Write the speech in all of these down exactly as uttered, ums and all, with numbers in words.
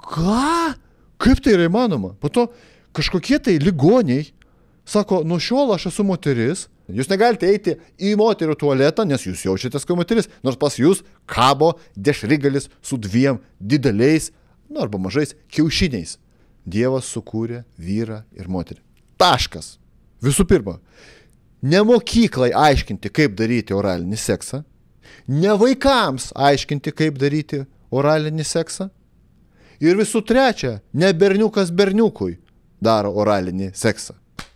ką? Kaip tai yra įmanoma? Po to kažkokie tai ligoniai sako, nuo šiol aš esu moteris, jūs negalite eiti į moterų tualetą, nes jūs jaučiatės kaip moteris, nors pas jūs kabo dešrigalis su dviem dideliais, nu arba mažais kiaušiniais. Dievas sukūrė vyrą ir moterį. Taškas. Visų pirma, ne mokyklai aiškinti, kaip daryti oralinį seksą, ne vaikams aiškinti, kaip daryti oralinį seksą, ir visų trečia, ne berniukas berniukui daro oralinį seksą.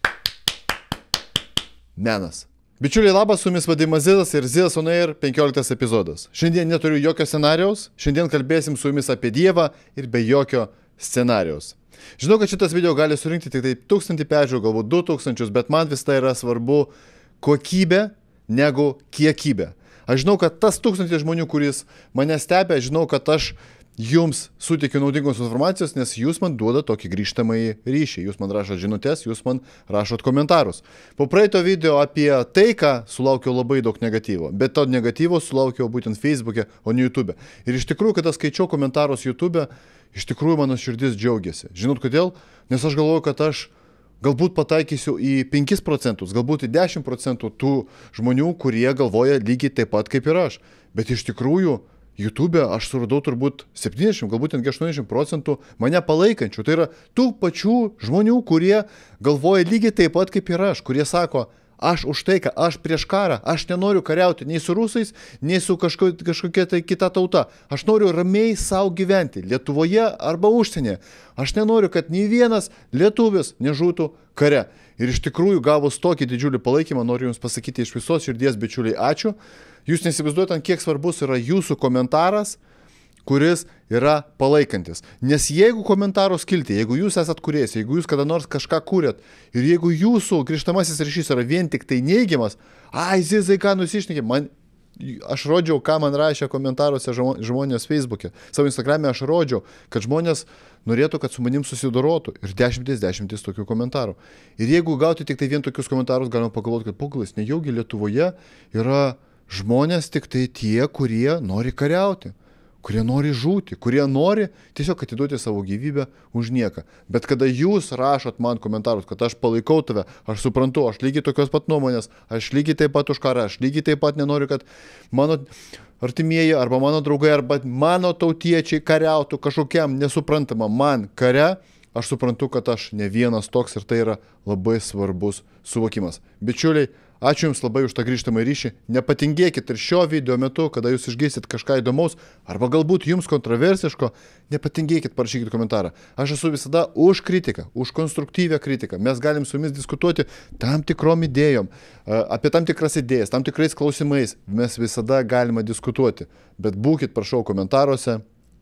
Menas. Bičiuliai, labas, su jumis Vadimas Zidas ir Zidas On Air penkioliktas epizodas. Šiandien neturiu jokio scenarijaus, šiandien kalbėsim su jumis apie Dievą ir be jokio scenarijaus. Žinau, kad šitas video gali surinkti tik tai tūkstantį peržiūrų, galbūt du tūkstančius, bet man vis tai yra svarbu kokybė negu kiekybė. Aš žinau, kad tas tūkstantis žmonių, kuris mane stebia, žinau, kad aš jums suteikiu naudingos informacijos, nes jūs man duoda tokį grįžtamąjį ryšį. Jūs man rašot žinutės, jūs man rašot komentarus. Po praeito video apie taiką sulaukiau labai daug negatyvo, bet to negatyvo sulaukiau būtent Facebook'e, o ne YouTube'e. Ir iš tikrųjų, kada skaičiau komentarus YouTube'e, iš tikrųjų mano širdis džiaugiasi. Žinot kodėl? Nes aš galvoju, kad aš galbūt pataikysiu į penkis procentus, galbūt į dešimt procentų tų žmonių, kurie galvoja lygiai taip pat kaip ir aš. Bet iš tikrųjų, YouTube'e aš suradau turbūt septyniasdešimt, galbūt netgi aštuoniasdešimt procentų mane palaikančių. Tai yra tų pačių žmonių, kurie galvoja lygiai taip pat kaip ir aš, kurie sako, aš už taiką, aš prieš karą, aš nenoriu kariauti nei su rusais, nei su kažko, kažkokia tai kita tauta. Aš noriu ramiai savo gyventi, Lietuvoje arba užsienyje. Aš nenoriu, kad nei vienas lietuvis nežūtų kare. Ir iš tikrųjų, gavus tokį didžiulį palaikymą, noriu jums pasakyti iš visos širdies, bičiuliai, ačiū. Jūs nesivaizduojate, kiek svarbus yra jūsų komentaras, kuris yra palaikantis. Nes jeigu komentaro skilti, jeigu jūs esat kūrėjas, jeigu jūs kada nors kažką kūrėt ir jeigu jūsų grįžtamasis ryšys yra vien tik tai neigiamas, ai, Zizai, ką nusišnekė, man, aš rodžiau, ką man rašė komentaruose žmonės Facebook'e, savo Instagram'e aš rodžiau, kad žmonės norėtų, kad su manim susidorotų ir dešimtis, dešimtis tokių komentarų. Ir jeigu gauti tik tai vien tokius komentarus, galima pagalvoti, kad pagalas, nejaugi Lietuvoje yra žmonės tik tai tie, kurie nori kariauti, kurie nori žūti, kurie nori tiesiog atiduoti savo gyvybę už nieką. Bet kada jūs rašot man komentarus, kad aš palaikau tave, aš suprantu, aš lygiai tokios pat nuomonės, aš lygiai taip pat už karą, aš lygiai taip pat nenoriu, kad mano artimieji arba mano draugai arba mano tautiečiai kariautų kažkokiam nesuprantamam man kare, aš suprantu, kad aš ne vienas toks ir tai yra labai svarbus suvokimas. Bičiuliai, ačiū Jums labai už tą grįžtamą ryšį. Nepatingėkit ir šio video metu, kada Jūs išgirsit kažką įdomaus, arba galbūt Jums kontroversiško, nepatingėkit, parašykit komentarą. Aš esu visada už kritiką, už konstruktyvę kritiką. Mes galim su Jumis diskutuoti tam tikrom idėjom, apie tam tikras idėjas, tam tikrais klausimais. Mes visada galime diskutuoti. Bet būkit, prašau, komentaruose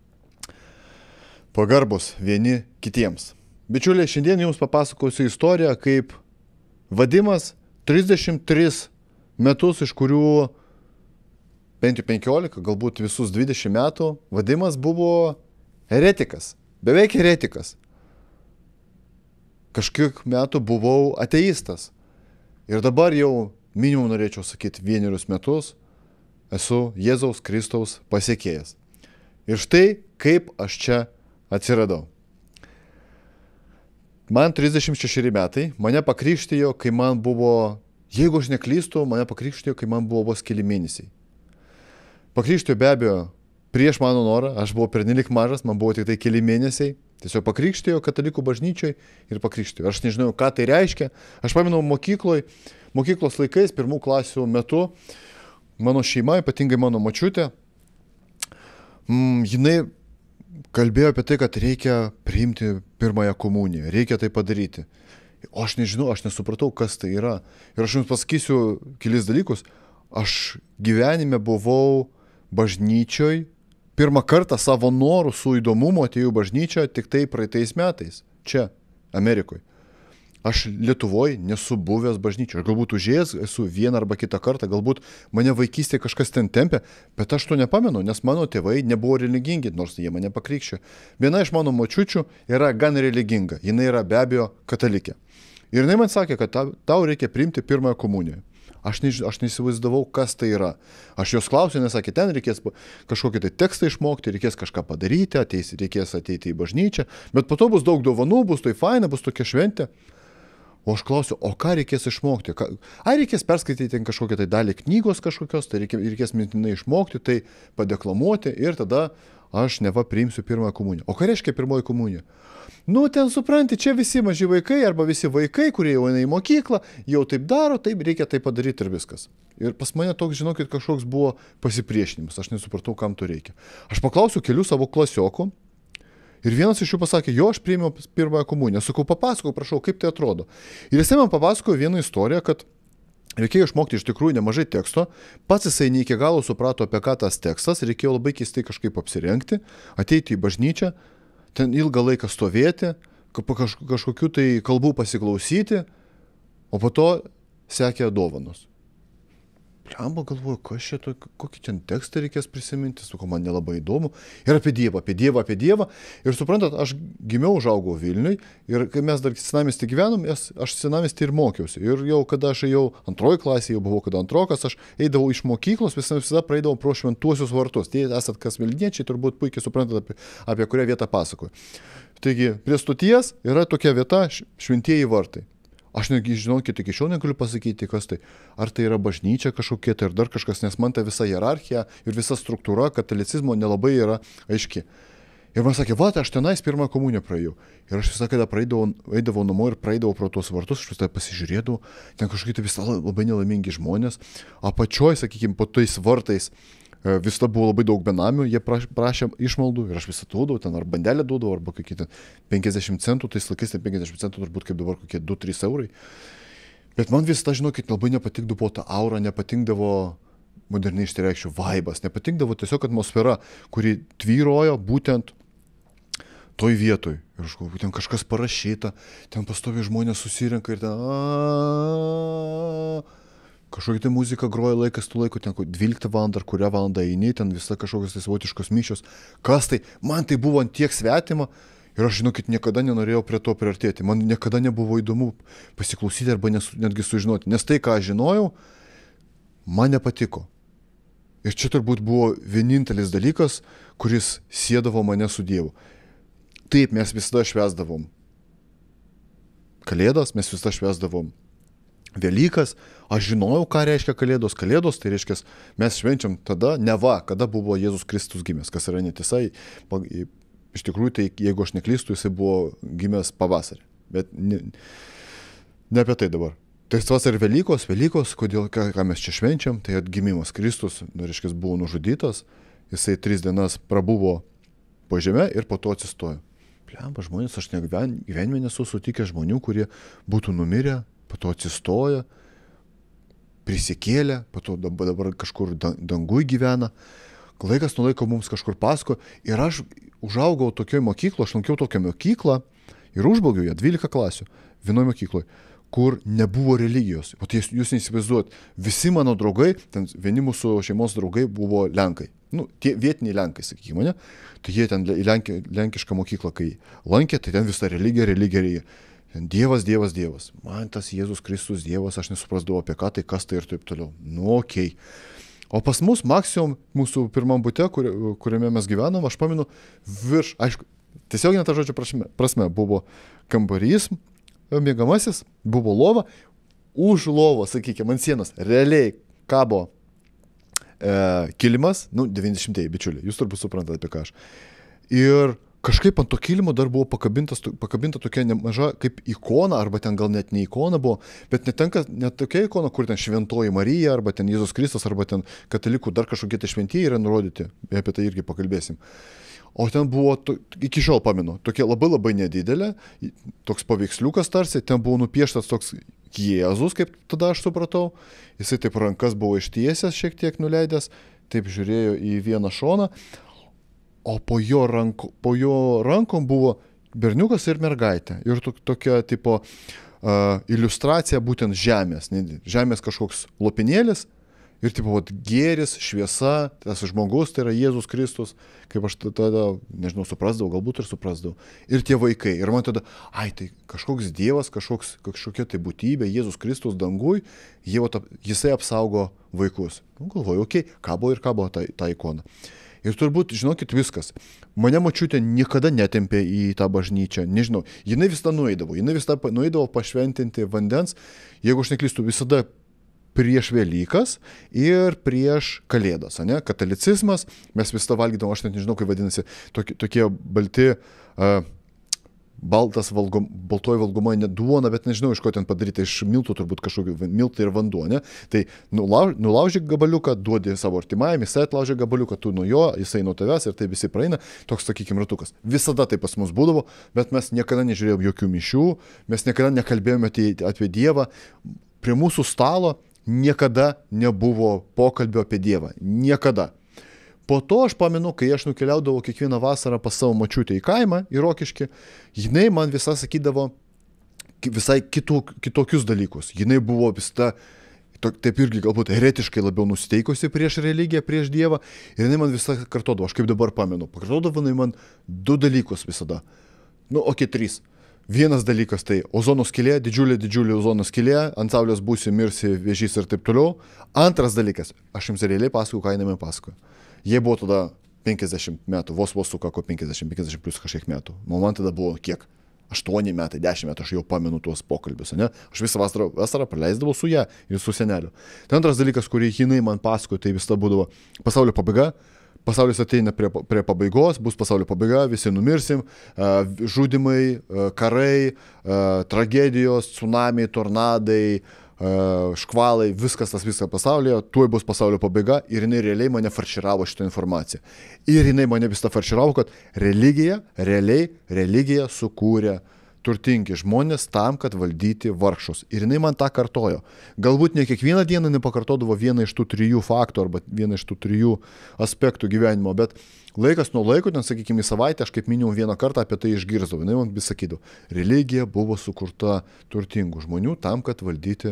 pagarbus vieni kitiems. Bičiuliai, šiandien Jums papasakosiu istoriją, kaip Vadimas trisdešimt tris metus, iš kurių bent jau penkiolika, galbūt visus dvidešimt metų, Vadimas buvo heretikas, beveik heretikas. Kažkiek metų buvau ateistas. Ir dabar jau minimum norėčiau sakyti vienerius metus esu Jėzaus Kristaus pasekėjas. Ir štai kaip aš čia atsiradau. Man trisdešimt šešeri metai, mane pakrikštijo, kai man buvo, jeigu aš neklystu, mane pakrikštijo, kai man buvo vos keli mėnesiai. Pakrikštijo be abejo prieš mano norą, aš buvau pernelik mažas, man buvo tik tai keli mėnesiai, tiesiog pakrikštijo katalikų bažnyčioj ir pakrikštijo. Aš nežinau, ką tai reiškia. Aš pamenu mokykloj, mokyklos laikais, pirmų klasių metu, mano šeima, ypatingai mano močiutė, mm, jinai kalbėjo apie tai, kad reikia priimti pirmąją komuniją, reikia tai padaryti. O aš nežinau, aš nesupratau, kas tai yra. Ir aš jums pasakysiu kelis dalykus. Aš gyvenime buvau bažnyčioj, pirmą kartą savo norų su įdomumu atėjau bažnyčią tik tai praeitais metais, čia, Amerikoje. Aš Lietuvoje nesu buvęs bažnyčioje. Aš galbūt užėjęs esu vieną arba kitą kartą, galbūt mane vaikystėje kažkas ten tempė, bet aš to nepamenu, nes mano tėvai nebuvo religingi, nors jie mane pakrikščio. Viena iš mano močiučių yra gan religinga, jinai yra be abejo katalikė. Ir jinai man sakė, kad tau reikia priimti pirmąją komuniją. Aš, než, aš neįsivaizdavau, kas tai yra. Aš jos klausiau, nes sakė, ten reikės kažkokį tai tekstą išmokti, reikės kažką padaryti, ateis, reikės ateiti į bažnyčią, bet po to bus daug dovanų, bus tai faina, bus tokia šventė. O aš klausiu, o ką reikės išmokti? Ką... Ar reikės perskaityti ten kažkokią tai dalį knygos kažkokios, tai reikės, reikės mintinai išmokti, tai padeklamuoti ir tada aš neva priimsiu pirmąją komuniją. O ką reiškia pirmoji komunija? Nu, ten supranti, čia visi maži vaikai arba visi vaikai, kurie jau eina į mokyklą, jau taip daro, taip reikia tai padaryti ir viskas. Ir pas mane toks, žinokit, kažkoks buvo pasipriešinimas, aš nesupratau, kam to reikia. Aš paklausiu kelių savo klasiokų ir vienas iš jų pasakė, jo, aš priėmiau pirmąją komuniją. Sakau, papasakau, prašau, kaip tai atrodo. Ir jisai man papasakojo vieną istoriją, kad reikėjo išmokti iš tikrųjų nemažai teksto, pats jisai ne iki galo suprato, apie ką tas tekstas, reikėjo labai keistai kažkaip apsirengti, ateiti į bažnyčią, ten ilgą laiką stovėti, kaž, kažkokių tai kalbų pasiklausyti, o po to sekė dovanos. Pliamba galvoju, kas čia, to, kokį ten tekstą reikės prisiminti, su ko man nelabai įdomu. Ir apie Dievą, apie Dievą, apie Dievą. Ir suprantat, aš gimiau, užaugau Vilniui ir kai mes dar senamiestį gyvenom, aš senamiestį ir mokiausi. Ir jau kada aš jau antroji klasė, jau buvau kada antrokas, aš eidavau iš mokyklos, visada, visada praeidavau pro Šventuosius vartus. Tai esat kas vilniečiai, turbūt puikiai suprantat, apie, apie kurią vietą pasakoju. Taigi, prie stoties yra tokia vieta Šventieji vartai. Aš negi žinokit, iki šiol negaliu pasakyti, kas tai. Ar tai yra bažnyčia kažkokia, tai ar dar kažkas, nes man ta visa hierarchija ir visa struktūra katalicizmo nelabai yra aiški. Ir man sakė, va, aš tenais pirmą komuniją praėjau. Ir aš visą kada praeidavau, eidavau namo ir praeidavau pro tuos vartus, aš visą pasižiūrėdavau, ten kažkokie tai visą labai nelaimingi žmonės. Apačioj, sakykime, po tais vartais visada buvo labai daug benamių, jie prašė išmaldų ir aš visą duodavau, ten ar bandelę duodavau, arba kokie ten penkiasdešimt centų, tais laikais ten penkiasdešimt centų turbūt kaip dabar kokie du trys eurai. Bet man visada, žinokit, labai nepatikdavo ta aura, nepatikdavo, moderniai išsireikščiau, vaibas, nepatikdavo tiesiog atmosfera, kuri tvyrojo būtent toj vietoj. Ir aš galvoju, ten kažkas parašyta, ten pastoviai žmonės susirenka ir ten kažkokia tai muzika groja laikas tų laikų, ten dvyliktą valandą ar kurią valandą eini, ten visa kažkokios tai savotiškos mišios. Kas tai? Man tai buvo ant tiek svetima ir aš, žinokit, niekada nenorėjau prie to priartėti. Man niekada nebuvo įdomu pasiklausyti arba nesu, netgi sužinoti, nes tai, ką aš žinojau, man nepatiko. Ir čia turbūt buvo vienintelis dalykas, kuris siedavo mane su Dievu. Taip, mes visada švęsdavom Kalėdas, mes visada švęsdavom Velykas, aš žinojau, ką reiškia Kalėdos. Kalėdos, tai reiškia, mes švenčiam tada, neva, kada buvo Jėzus Kristus gimęs, kas yra netisai. Iš tikrųjų, tai jeigu aš neklystu, jisai buvo gimęs pavasarį. Bet ne, ne apie tai dabar. Tai tas ir Velykos, Velykos, kodėl, ką, ką mes čia švenčiam, tai atgimimas Kristus, reiškia, buvo nužudytas, jisai tris dienas prabuvo po žemę ir po to atsistojo. Pliamba, žmonės, aš gyvenime nesu sutikęs žmonių, kurie būtų numirę, po to atsistoja, prisikėlė, po to dabar, dabar kažkur dangui gyvena. Laikas nuo laiko mums kažkur pasako. Ir aš užaugau tokioje mokykloje, aš lankiau tokią mokyklą ir užbaigiau ją dvylika klasių vienoje mokykloje, kur nebuvo religijos. O tai jūs neįsivaizduojat, visi mano draugai, ten vieni mūsų šeimos draugai buvo Lenkai. Nu, tie vietiniai Lenkai, sakykime, ne? Tai jie ten į Lenki, lenkišką mokyklą, kai lankė, tai ten visa religija, religija, religija. Dievas, Dievas, Dievas. Man tas Jėzus Kristus Dievas, aš nesuprasdavau apie ką tai, kas tai ir taip toliau. Nu, okei. Okay. O pas mus, maksimum, mūsų pirmam bute, kur, kuriame mes gyvenam, aš paminu, virš, aišku, tiesiog net tą žodžio prasme, prasme, buvo kambarys, miegamasis, buvo lova, už lovos, sakykime, ant sienos, realiai kabo e, kilimas, nu, devyniasdešimtieji bičiuliai, jūs turbūt suprantate apie ką aš. Ir kažkaip ant to kilimo dar buvo pakabinta tokia nemaža kaip ikona, arba ten gal net ne ikona buvo, bet netenka net tokia ikona, kur ten Šventoji Marija, arba ten Jėzus Kristus, arba ten katalikų dar kažkokie tai šventieji yra nurodyti, apie tai irgi pakalbėsim. O ten buvo, to, iki šiol pamenu, tokia labai labai nedidelė, toks paveiksliukas tarsi, ten buvo nupieštas toks Jėzus, kaip tada aš supratau, jisai taip rankas buvo ištiesęs, šiek tiek nuleidęs, taip žiūrėjo į vieną šoną, o po jo, ranko, po jo rankom buvo berniukas ir mergaitė. Ir to, tokia tipo uh, iliustracija būtent žemės. Žemės kažkoks lopinėlis Ir tipo, vat, gėris, šviesa, tas žmogus, tai yra Jėzus Kristus, kaip aš tada, nežinau, suprasdavau, galbūt ir suprasdavau. Ir tie vaikai. Ir man tada, ai, tai kažkoks Dievas, kažkoks, kažkokia tai būtybė, Jėzus Kristus dangui, jie, vat, jisai apsaugo vaikus. Nu, galvoju, okei, okay, kabo ir kabo ta, ta ikona. Ir turbūt, žinokit, viskas. Mane močiutė niekada netempė į tą bažnyčią, nežinau. Jinai visada nueidavo, jinai visada nueidavo pašventinti vandens, jeigu aš neklystu, visada prieš Velykas ir prieš Kalėdas, ane? Katalicizmas, mes visada valgydavom, aš net nežinau, kaip vadinasi, tokie, tokie balti, uh, baltas valgom, baltoji valgomoji ne duona, bet nežinau, iš ko ten padaryti, iš miltų turbūt kažkokių, miltai ir vanduo, ne? Tai nulauž, nulauži gabaliuką, duodi savo artimajam, jisai atlaužia gabaliuką, tu nuo jo, jisai nuo tavęs ir tai visi praeina, toks, sakykime, ratukas. Visada tai pas mus būdavo, bet mes niekada nežiūrėjom jokių mišių, mes niekada nekalbėjome apie Dievą. Prie mūsų stalo niekada nebuvo pokalbio apie Dievą. Niekada. Po to aš pamenu, kai aš nukeliaudavau kiekvieną vasarą pas savo močiutę į kaimą, į Rokiškį, jinai man visą sakydavo visai kitų, kitokius dalykus. Jinai buvo visada, taip irgi galbūt heretiškai labiau nusiteikusi prieš religiją, prieš Dievą. Ir jinai man visą kartodavo, aš kaip dabar pamenu. Pakartodavo jinai man du dalykus visada. Nu, okei, okay, trys. Vienas dalykas tai ozono skylė, didžiulė, didžiulė ozono skylė, ant saulės būsi, mirsi, vėžys ir taip toliau. Antras dalykas, aš jums realiai pasakoju, ką jinai man pasakojo. Jie buvo tada penkiasdešimt metų, vos vos sukako penkiasdešimt, penkiasdešimt plus kažkiek metų. Man tada buvo kiek? aštuoni metai, dešimt metų, aš jau pamenu tuos pokalbius, ne? Aš visą vasarą, vasarą praleisdavau su ją ir su seneliu. Tai antras dalykas, kurį jinai man pasakojo, tai visada būdavo pasaulio pabaiga. Pasaulis ateina prie, prie pabaigos, bus pasaulio pabaiga, visi numirsim, žudimai, karai, tragedijos, tsunamiai, tornadai, škvalai, viskas tas viskas pasaulyje, tuoj bus pasaulio pabaiga ir jinai realiai mane farširavo šitą informaciją. Ir jinai mane visą farširavo, kad religija, realiai religija sukūrė turtingi žmonės tam, kad valdyti vargšus. Ir jinai man tą kartojo. Galbūt ne kiekvieną dieną nepakartodavo vieną iš tų trijų faktų arba vieną iš tų trijų aspektų gyvenimo, bet laikas nuo laiko, ten sakykime, į savaitę, aš kaip minimum vieną kartą apie tai išgirsdavau. Jinai man vis sakydavo, religija buvo sukurta turtingų žmonių tam, kad valdyti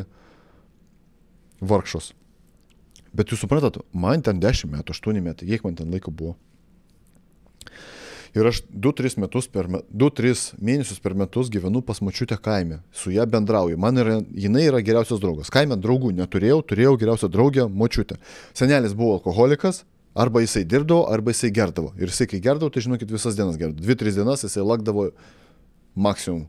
vargšus. Bet jūs suprantat, man ten dešimt metų, aštuoni metai, kiek man ten laiko buvo. Ir aš du tris metus per, du tris mėnesius per metus gyvenu pas močiutę kaime, su ją bendrauju. Man yra, jinai yra geriausias draugas. Kaime draugų neturėjau, turėjau geriausią draugę močiutę. Senelis buvo alkoholikas, arba jisai dirbdavo, arba jisai gerdavo. Ir jisai kai gerdavo, tai žinokit, visas dienas gerdavo. Dvi, tris dienas jisai lakdavo maksimum.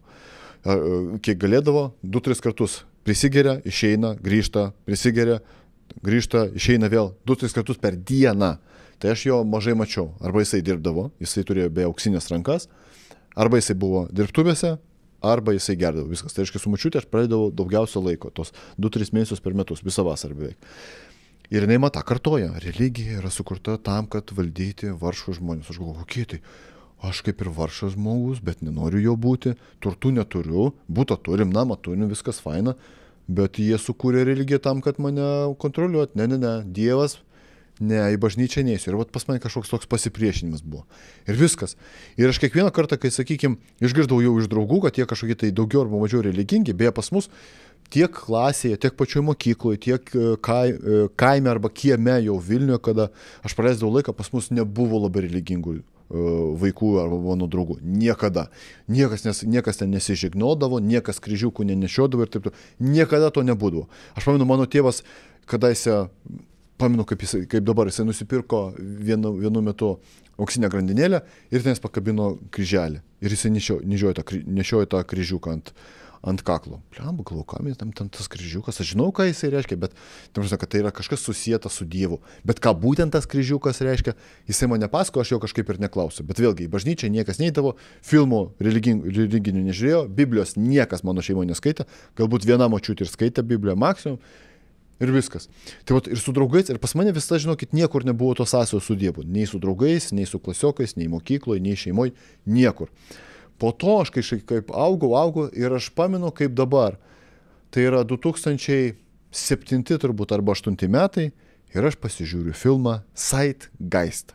Kiek galėdavo, du, tris kartus prisigeria, išeina, grįžta, prisigeria, grįžta, išeina vėl. Du, tris kartus per dieną. Tai aš jo mažai mačiau. Arba jisai dirbdavo, jisai turėjo be auksinės rankas, arba jisai buvo dirbtuvėse, arba jisai gerdavo. Viskas. Tai reiškia, su močiutė aš pradėdavau daugiausia laiko, tos du tris mėnesius per metus, visą vasarą beveik. Ir jinai man tą kartoja. Religija yra sukurta tam, kad valdyti vargšus žmonės. Aš galvoju, kokie tai? Aš kaip ir vargšas žmogus, bet nenoriu jo būti. Turtų neturiu, būtą turim, namą turim, viskas faina. Bet jie sukūrė religiją tam, kad mane kontroliuot. Ne, ne, ne. Dievas. Ne, į bažnyčią neįsiu. Ir vat pas mane kažkoks toks pasipriešinimas buvo. Ir viskas. Ir aš kiekvieną kartą, kai, sakykime, išgirdau jau iš draugų, kad jie kažkokie tai daugiau arba mažiau religingi, beje pas mus tiek klasėje, tiek pačioje mokykloje, tiek kai, kaime arba kieme jau Vilniuje, kada aš praleisdavau laiką, pas mus nebuvo labai religingų vaikų arba mano draugų. Niekada. Niekas, nes, niekas ten nesižignodavo, niekas kryžiukų nenešiodavo ir taip toliau. Niekada to nebūdavo. Aš pamenu, mano tėvas, kadaise Pamenu, kaip, jisai, kaip dabar jisai nusipirko vienu, vienu metu auksinę grandinėlę ir ten jis pakabino kryželį. Ir jisai nešiojo, nešiojo, tą, nešiojo tą kryžiuką ant, ant kaklo. Pliam, galvoju, kam jis tam, tam tas kryžiukas. Aš žinau, ką jisai reiškia, bet tam žinau, kad tai yra kažkas susijęta su Dievu. Bet ką būtent tas kryžiukas reiškia, jisai man nepasako, aš jo kažkaip ir neklausiu. Bet vėlgi, į bažnyčią niekas neidavo, filmų religinių, religinių nežiūrėjo, Biblijos niekas mano šeimoje neskaitė, galbūt viena močiutė ir skaitė Bibliją maksimum. Ir viskas. Tai vat, ir su draugais, ir pas mane visą, žinokit, niekur nebuvo to sąsajos su Dievu. Nei su draugais, nei su klasiokais, nei mokykloje, nei šeimoje, niekur. Po to aš kai, kaip augau, augau ir aš pamenu kaip dabar. Tai yra du tūkstančiai septinti turbūt arba aštunti metai ir aš pasižiūriu filmą Zeitgeist.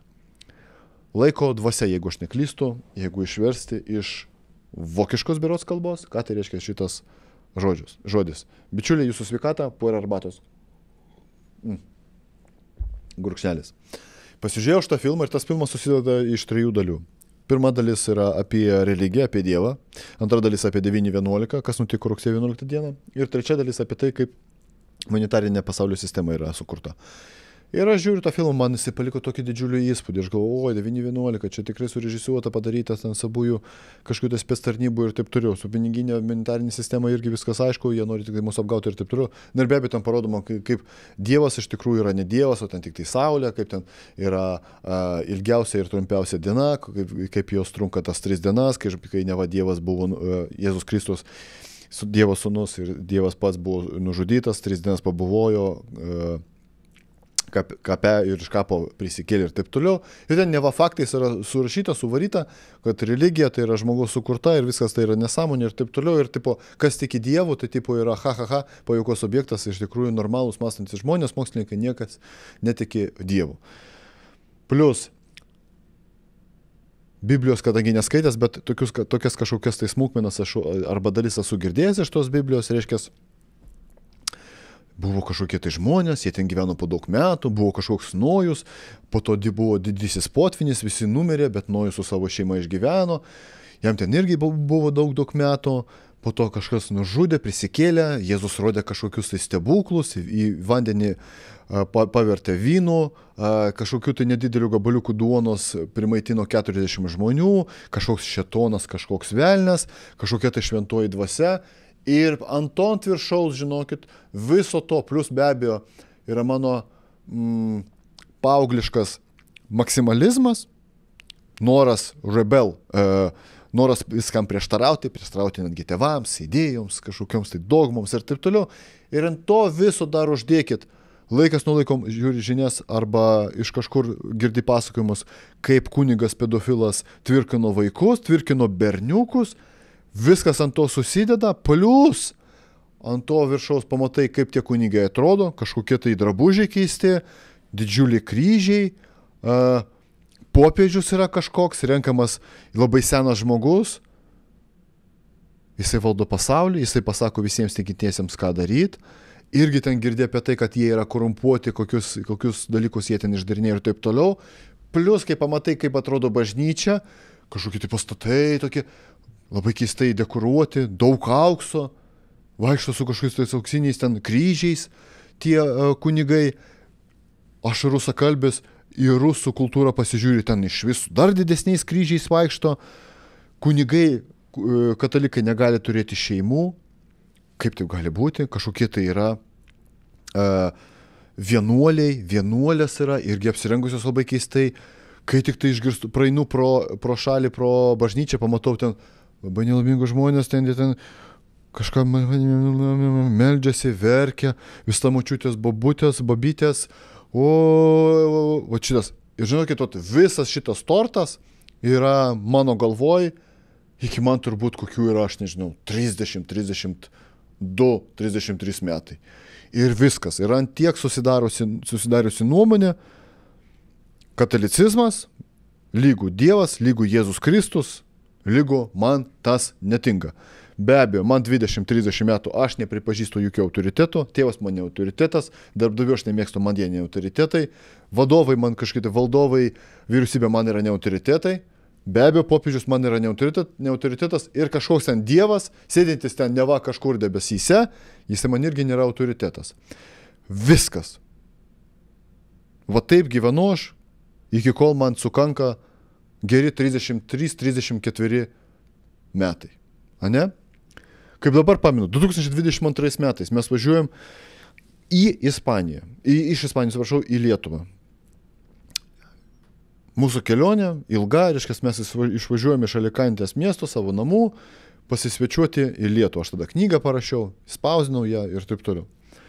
Laiko dvasia, jeigu aš neklystu, jeigu išversti iš vokiškos berods kalbos, ką tai reiškia šitas žodžius, žodis. Bičiuliai, jūsų sveikata, puer arbatos. Mm. Gurkšnelis. Pasižiūrėjau šitą filmą ir tas filmas susideda iš trijų dalių. Pirma dalis yra apie religiją, apie Dievą. Antra dalis apie devyni vienuolika, kas nutiko rugsėjo vienuoliktą dieną. Ir trečia dalis apie tai, kaip humanitarinė pasaulio sistema yra sukurta. Ir aš žiūriu tą filmą, man jisai paliko tokį didžiulį įspūdį. Aš galvoju, oi, devyni vienuolika, čia tikrai surežisuota, padarytas ten sabųjų kažkokių tai spec tarnybų ir taip toliau. Su piniginė humanitarinė sistema irgi viskas aišku, jie nori tik tai mūsų apgauti ir taip toliau. Na ir be abejo, ten parodoma, kaip, kaip Dievas iš tikrųjų yra ne Dievas, o ten tik tai Saulė, kaip ten yra a, ilgiausia ir trumpiausia diena, kaip, kaip jos trunka tas tris dienas, kai, kai neva Dievas buvo a, Jėzus Kristus, Dievo sūnus ir Dievas pats buvo nužudytas, tris dienas pabuvojo, a, kape ir iš kapo prisikėlė ir taip toliau. Ir ten neva faktais yra surašyta, suvaryta, kad religija tai yra žmogaus sukurta ir viskas tai yra nesąmonė ir taip toliau. Ir tipo, kas tiki Dievu, tai tipo yra ha ha ha, pajuokos objektas, iš tikrųjų normalūs mąstantis žmonės, mokslininkai, niekas netiki Dievu. Plus, Biblijos, kadangi neskaitęs, bet tokius, tokias kažkokias tai smulkmenas aš arba dalis esu girdėjęs iš tos Biblijos, reiškia, buvo kažkokie tai žmonės, jie ten gyveno po daug metų, buvo kažkoks Nojus, po to buvo didysis potvinis, visi numirė, bet Nojus su savo šeima išgyveno, jam ten irgi buvo daug daug metų, po to kažkas nužudė, prisikėlė, Jėzus rodė kažkokius tai stebuklus, į vandenį pavertė vynu, kažkokiu tai nedideliu gabaliukų duonos primaitino keturiasdešimt žmonių, kažkoks šėtonas, kažkoks velnias, kažkokia tai šventoji dvasia. Ir ant to ant viršaus, žinokit, viso to, plus be abejo, yra mano mm, paaugliškas maksimalizmas, noras rebel, e, noras viskam prieštarauti, prieštarauti netgi tėvams, idėjoms, kažkokioms tai dogmoms ir taip toliau. Ir ant to viso dar uždėkit, laikas nuo laiko žiūri žinias arba iš kažkur girdi pasakojimus, kaip kunigas pedofilas tvirkino vaikus, tvirkino berniukus. Viskas ant to susideda, plius ant to viršaus pamatai, kaip tie kunigai atrodo, kažkokie tai drabužiai keisti, didžiuliai kryžiai, uh, popiežius yra kažkoks, renkamas labai senas žmogus, jisai valdo pasaulį, jisai pasako visiems tikintiesiems, ką daryti, irgi ten girdė apie tai, kad jie yra korumpuoti, kokius, kokius dalykus jie ten išdarinė ir taip toliau, plius, kai pamatai, kaip atrodo bažnyčia, kažkokie tai pastatai tokie, labai keistai dekoruoti, daug aukso, vaikšto su kažkokiais tais auksiniais ten kryžiais, tie uh, kunigai, aš rusakalbis, į rusų kultūrą pasižiūri, ten iš visų dar didesniais kryžiais vaikšto, kunigai, uh, katalikai negali turėti šeimų, kaip taip gali būti, kažkokie tai yra uh, vienuoliai, vienuolės yra, irgi apsirengusios labai keistai, kai tik tai išgirstu, praeinu pro, pro šalį, pro bažnyčią, pamatau ten labai nelaimingus žmonės, ten, ten kažką meldžiasi, verkia, vis ta močiutės bobutės, babytės, o, o šitas. Ir žinokit, visas šitas tortas yra mano galvoj, iki man turbūt kokių yra, aš nežinau, trisdešimt, trisdešimt du, trisdešimt trys metai. Ir viskas. Ir ant tiek susidariusi, susidariusi nuomonė, katalicizmas, lygų Dievas, lygų Jėzus Kristus, lygu man tas netinka. Be abejo, man dvidešimt trisdešimt metų, aš nepripažįstu jokių autoritetų, tėvas man ne autoritetas, darbdavių aš nemėgstu, man jie ne autoritetai, vadovai man kažkaip, valdovai, vyriausybė man yra ne autoritetai, be abejo, popiežius man yra ne, autoritet, ne autoritetas ir kažkoks ten Dievas, sėdintis ten neva kažkur debesyse, jis man irgi nėra autoritetas. Viskas. Va taip gyvenu aš, iki kol man sukanka geri trisdešimt trys trisdešimt keturi metai. Ane? Kaip dabar pamenu, du tūkstančiai dvidešimt antrais metais mes važiuojam į Ispaniją, į, iš Ispanijos, prašau, į Lietuvą. Mūsų kelionė ilga, reiškia, mes išvažiuojame iš Alikantės miesto, savo namų, pasisvečiuoti į Lietuvą. Aš tada knygą parašiau, spausinau ją ir taip toliau.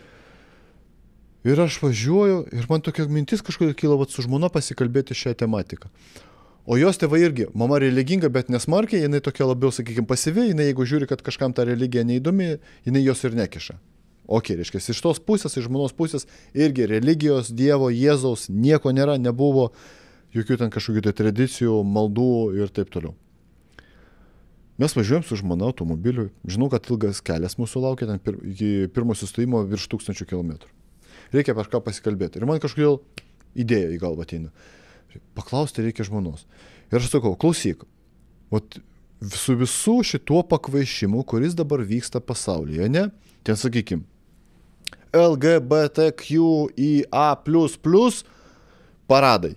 Ir aš važiuoju ir man tokia mintis kažkodėl kyla vat, su žmona pasikalbėti šią tematiką. O jos tėvai irgi, mama religinga, bet nesmarkiai, jinai tokia labiau, sakykime, pasyvi, jinai jeigu žiūri, kad kažkam ta religija neįdomi, jinai jos ir nekiša. Ok, reiškia, iš tos pusės, iš žmonos pusės irgi religijos, Dievo, Jėzaus nieko nėra, nebuvo jokių ten kažkokių tai tradicijų, maldų ir taip toliau. Mes važiuojam su žmona automobiliu, žinau, kad ilgas kelias mūsų laukia, ten pir, iki pirmo sustojimo virš tūkstančių kilometrų. Reikia kažką pasikalbėti. Ir man kažkodėl idėja į galvą ateina. Paklausti reikia žmonos. Ir aš sakau, klausyk, vat, su visų šituo pakvaišimu, kuris dabar vyksta pasaulyje, ne? Ten sakykim, L G B T Q I A plus plus paradai,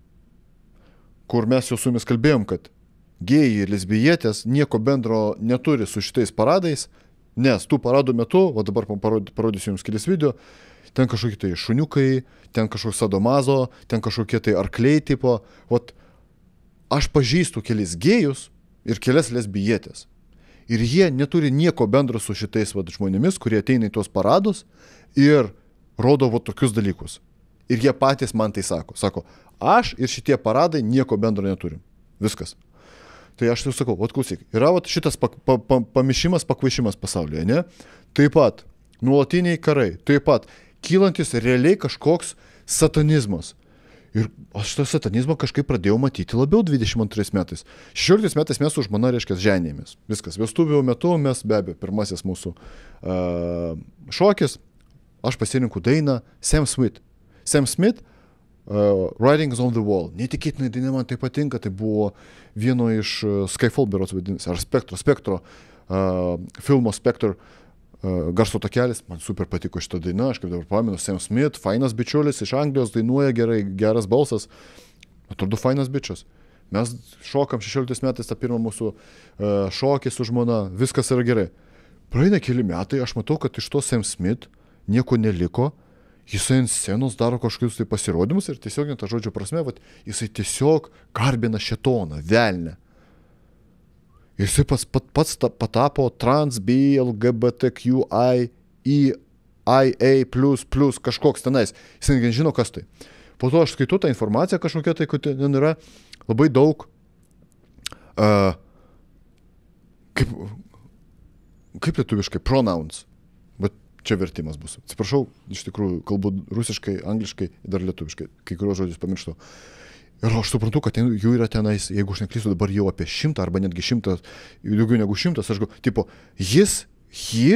kur mes jau su jumis kalbėjom, kad gėjai ir lesbijietės nieko bendro neturi su šitais paradais, nes tų paradų metu, o dabar parodysiu jums kelis video, ten kažkokie tai šuniukai, ten kažkoks sadomazo, ten kažkokie tai arkliai tipo. Vat, aš pažįstu kelis gėjus ir kelias lesbijietės. Ir jie neturi nieko bendro su šitais vat, žmonėmis, kurie ateina į tos paradus ir rodo vat, tokius dalykus. Ir jie patys man tai sako. Sako, aš ir šitie paradai nieko bendro neturim. Viskas. Tai aš jau sakau, vat klausyk, yra vat, šitas pa, pa, pa, pamišimas, pakvaišimas pasaulyje, ne? Taip pat nuolatiniai karai, taip pat kylantis realiai kažkoks satanizmas. Ir aš tą satanizmą kažkaip pradėjau matyti labiau dvidešimt antrais metais. šešioliktais metais mes su žmona, reiškia, ženėmės. Viskas. Vestuvių metu mes be abejo, pirmasis mūsų uh, šokis, aš pasirinkau dainą Sam Smith. Sam Smith, uh, Writings on the Wall. Netikėtinai daina man tai patinka, tai buvo vieno iš uh, Skyfall berods vadinasi, ar Spektro, Spektro, uh, filmo Spektro uh, garso takelis. Man super patiko šitą dainą, aš kaip dabar pamenu, Sam Smith, fainas bičiulis, iš Anglijos dainuoja gerai, geras balsas. Atrodo, fainas bičias. Mes šokam šešioliktais metais tą pirmą mūsų uh, šokį su žmona, viskas yra gerai. Praeina keli metai, aš matau, kad iš to Sam Smith nieko neliko. Jisai ant scenos daro kažkokius tai pasirodymus ir tiesiog net tą žodžio prasme, vat, jisai tiesiog garbina šėtoną, velnę. Ir jisai pats, pat, pats ta, patapo trans, B, L G B T Q I, I, I A plus, plus, kažkoks tenais. Jisai nežino, kas tai. Po to aš skaitau tą informaciją kažkokia tai, kad ten yra labai daug, uh, kaip, kaip lietuviškai, pronouns. Čia vertimas bus. Atsiprašau, iš tikrųjų, kalbu rusiškai, angliškai ir dar lietuviškai, kai kuriuos žodžius pamirštu. Ir aš suprantu, kad ten, jų yra tenais, jeigu aš neklystu, dabar jau apie šimtą arba netgi šimtas, daugiau negu šimtas, aš galvoju, tipo, jis, ji,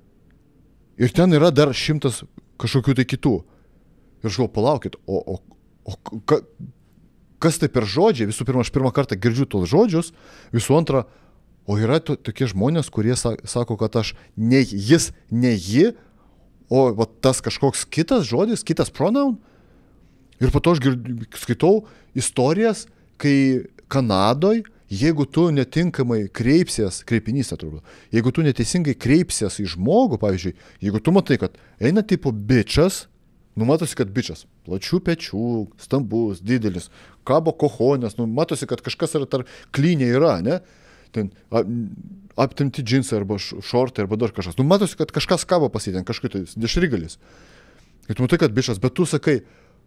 ir ten yra dar šimtas kažkokių tai kitų. Ir aš galvoju, palaukit, o, o, o ka, kas tai per žodžiai? Visų pirma, aš pirmą kartą girdžiu tos žodžius, visų antra, o yra to, tokie žmonės, kurie sako, kad aš ne jis, ne ji, o va, tas kažkoks kitas žodis, kitas pronoun. Ir po to aš gird, skaitau istorijas, kai Kanadoj, jeigu tu netinkamai kreipsies, kreipinys atrodo, jeigu tu neteisingai kreipsies į žmogų, pavyzdžiui, jeigu tu matai, kad eina tipo bičas, nu matosi, kad bičas, plačių pečių, stambus, didelis, kabo kojonės, nu matosi, kad kažkas yra tarp klynė yra, ne? Ten aptimti džinsai arba šortai arba dar kažkas. Nu, matosi, kad kažkas kabo pasitien, kažkai tai dešrygalis. Ir tu matai, kad bičas, bet tu sakai,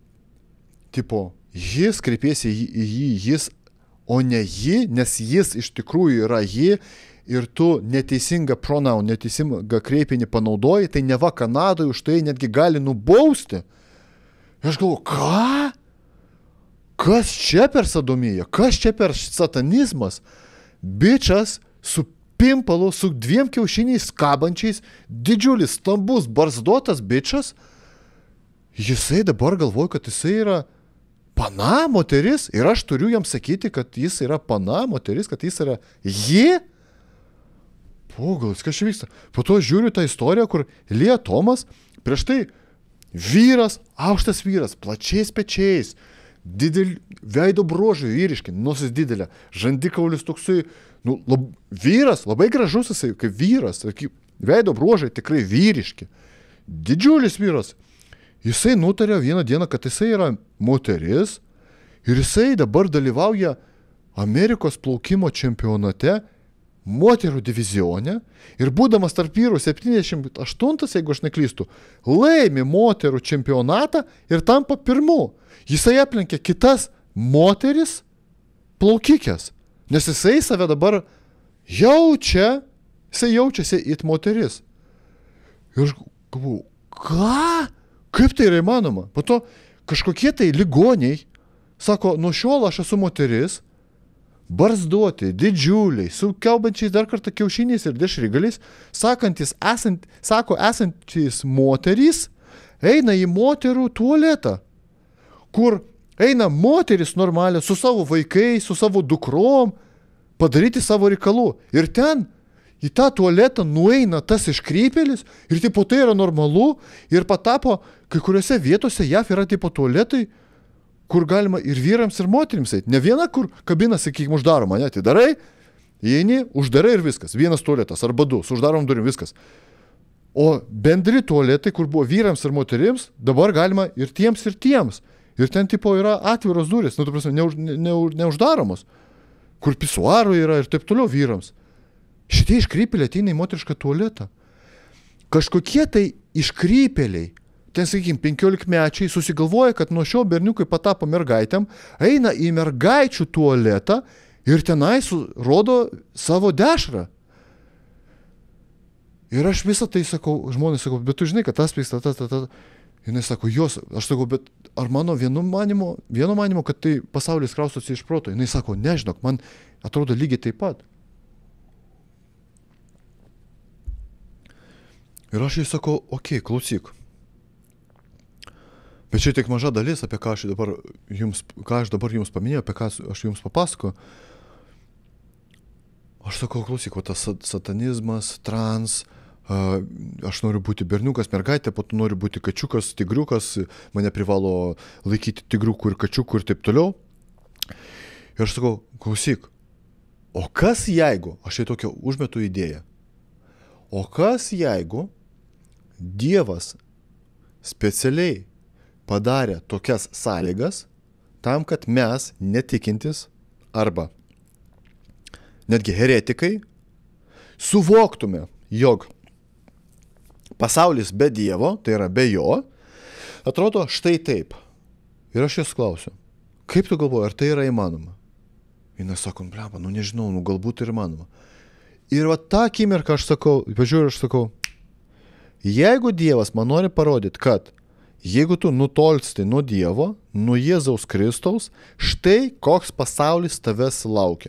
tipo, jis kreipiesi į jį, jis, o ne ji, nes jis iš tikrųjų yra ji ir tu neteisingą pronoun, neteisingą kreipinį panaudoji, tai neva Kanadoje už tai netgi gali nubausti. Ir aš galvoju, ką? Kas čia per sadomyje? Kas čia per satanizmas? Bičas su pimpalu, su dviem kiaušiniais kabančiais, didžiulis, stambus, barzdotas bičas, jisai dabar galvoja, kad jisai yra pana moteris ir aš turiu jam sakyti, kad jis yra pana moteris, kad jis yra ji. Pogalas, kas čia vyksta? Po to žiūriu tą istoriją, kur Lija Tomas, prieš tai vyras, aukštas vyras, plačiais pečiais, didel, veido brožai vyriški, nosis didelė, žandikaulis toksai, nu, lab, vyras, labai gražus jisai, kaip vyras, kaip, veido brožai tikrai vyriški, didžiulis vyras. Jisai nutarė vieną dieną, kad jisai yra moteris ir jisai dabar dalyvauja Amerikos plaukimo čempionate, moterų divizione ir būdamas tarp vyrų septyniasdešimt aštuntas, jeigu aš neklystu, laimi moterų čempionatą ir tampa pirmu. Jisai aplenkė kitas moteris plaukikės, nes jisai save dabar jaučia, jisai jaučiasi it moteris. Ir aš galvoju, ką? Kaip tai yra įmanoma? Po to kažkokie tai ligoniai sako, nuo šiol aš esu moteris, barzduoti, didžiuliai, su kelbančiais dar kartą kiaušiniais ir dešrygaliais, sakantis, esant, sako, esantis moterys, eina į moterų tualetą. kur eina moteris normaliai su savo vaikais, su savo dukrom, padaryti savo reikalų. Ir ten į tą tualetą nueina tas iškrypėlis ir tipo tai yra normalu ir patapo, kai kuriuose vietose J A V yra tipo tualetai, kur galima ir vyrams, ir moterims eiti. Ne viena, kur kabina, sakykime, uždaroma, ne, tai darai, įeini, uždarai ir viskas. Vienas tualetas arba du, su uždarom durim viskas. O bendri tualetai, kur buvo vyrams ir moterims, dabar galima ir tiems, ir tiems. Ir ten tipo yra atviros durys, nu, tu prasme, neuž, ne, ne, neuždaromos, kur pisuarų yra ir taip toliau vyrams. Šitie iškrypėliai ateina į moterišką tualetą. Kažkokie tai iškrypėliai, ten, sakykime, penkiolikmečiai susigalvoja, kad nuo šio berniukai patapo mergaitėm, eina į mergaičių tualetą ir tenai su, rodo savo dešrą. Ir aš visą tai sakau, žmonės sakau, bet tu žinai, kad tas pyksta, ta, ta, ta. Jinai sako, jos, aš sakau, bet ar mano vienu manimu, vienu manimu, kad tai pasaulis kraustosi iš proto? Jinai sako, nežinok, man atrodo lygiai taip pat. Ir aš jai sakau, okei, okay, klausyk. Bet čia tik maža dalis, apie ką aš dabar jums, ką aš dabar jums paminėjau, apie ką aš jums papasako. Aš sakau, klausyk, o tas satanizmas, trans, uh, aš noriu būti berniukas, mergaitė, po to noriu būti kačiukas, tigriukas, mane privalo laikyti tigriukų ir kačiukų ir taip toliau. Ir aš sakau, klausyk, o kas jeigu, aš tai tokią užmetu idėją, o kas jeigu Dievas specialiai padarė tokias sąlygas tam, kad mes netikintis arba netgi heretikai suvoktume, jog pasaulis be Dievo, tai yra be jo, atrodo štai taip. Ir aš jas klausiu, kaip tu galvoji, ar tai yra įmanoma? Jis sako, bleba, nu nežinau, nu galbūt ir įmanoma. Ir va tą akimirką aš sakau, pažiūrėjau, aš sakau, jeigu Dievas man nori parodyti, kad jeigu tu nutolsti nuo Dievo, nuo Jėzaus Kristaus, štai koks pasaulis tavęs laukia.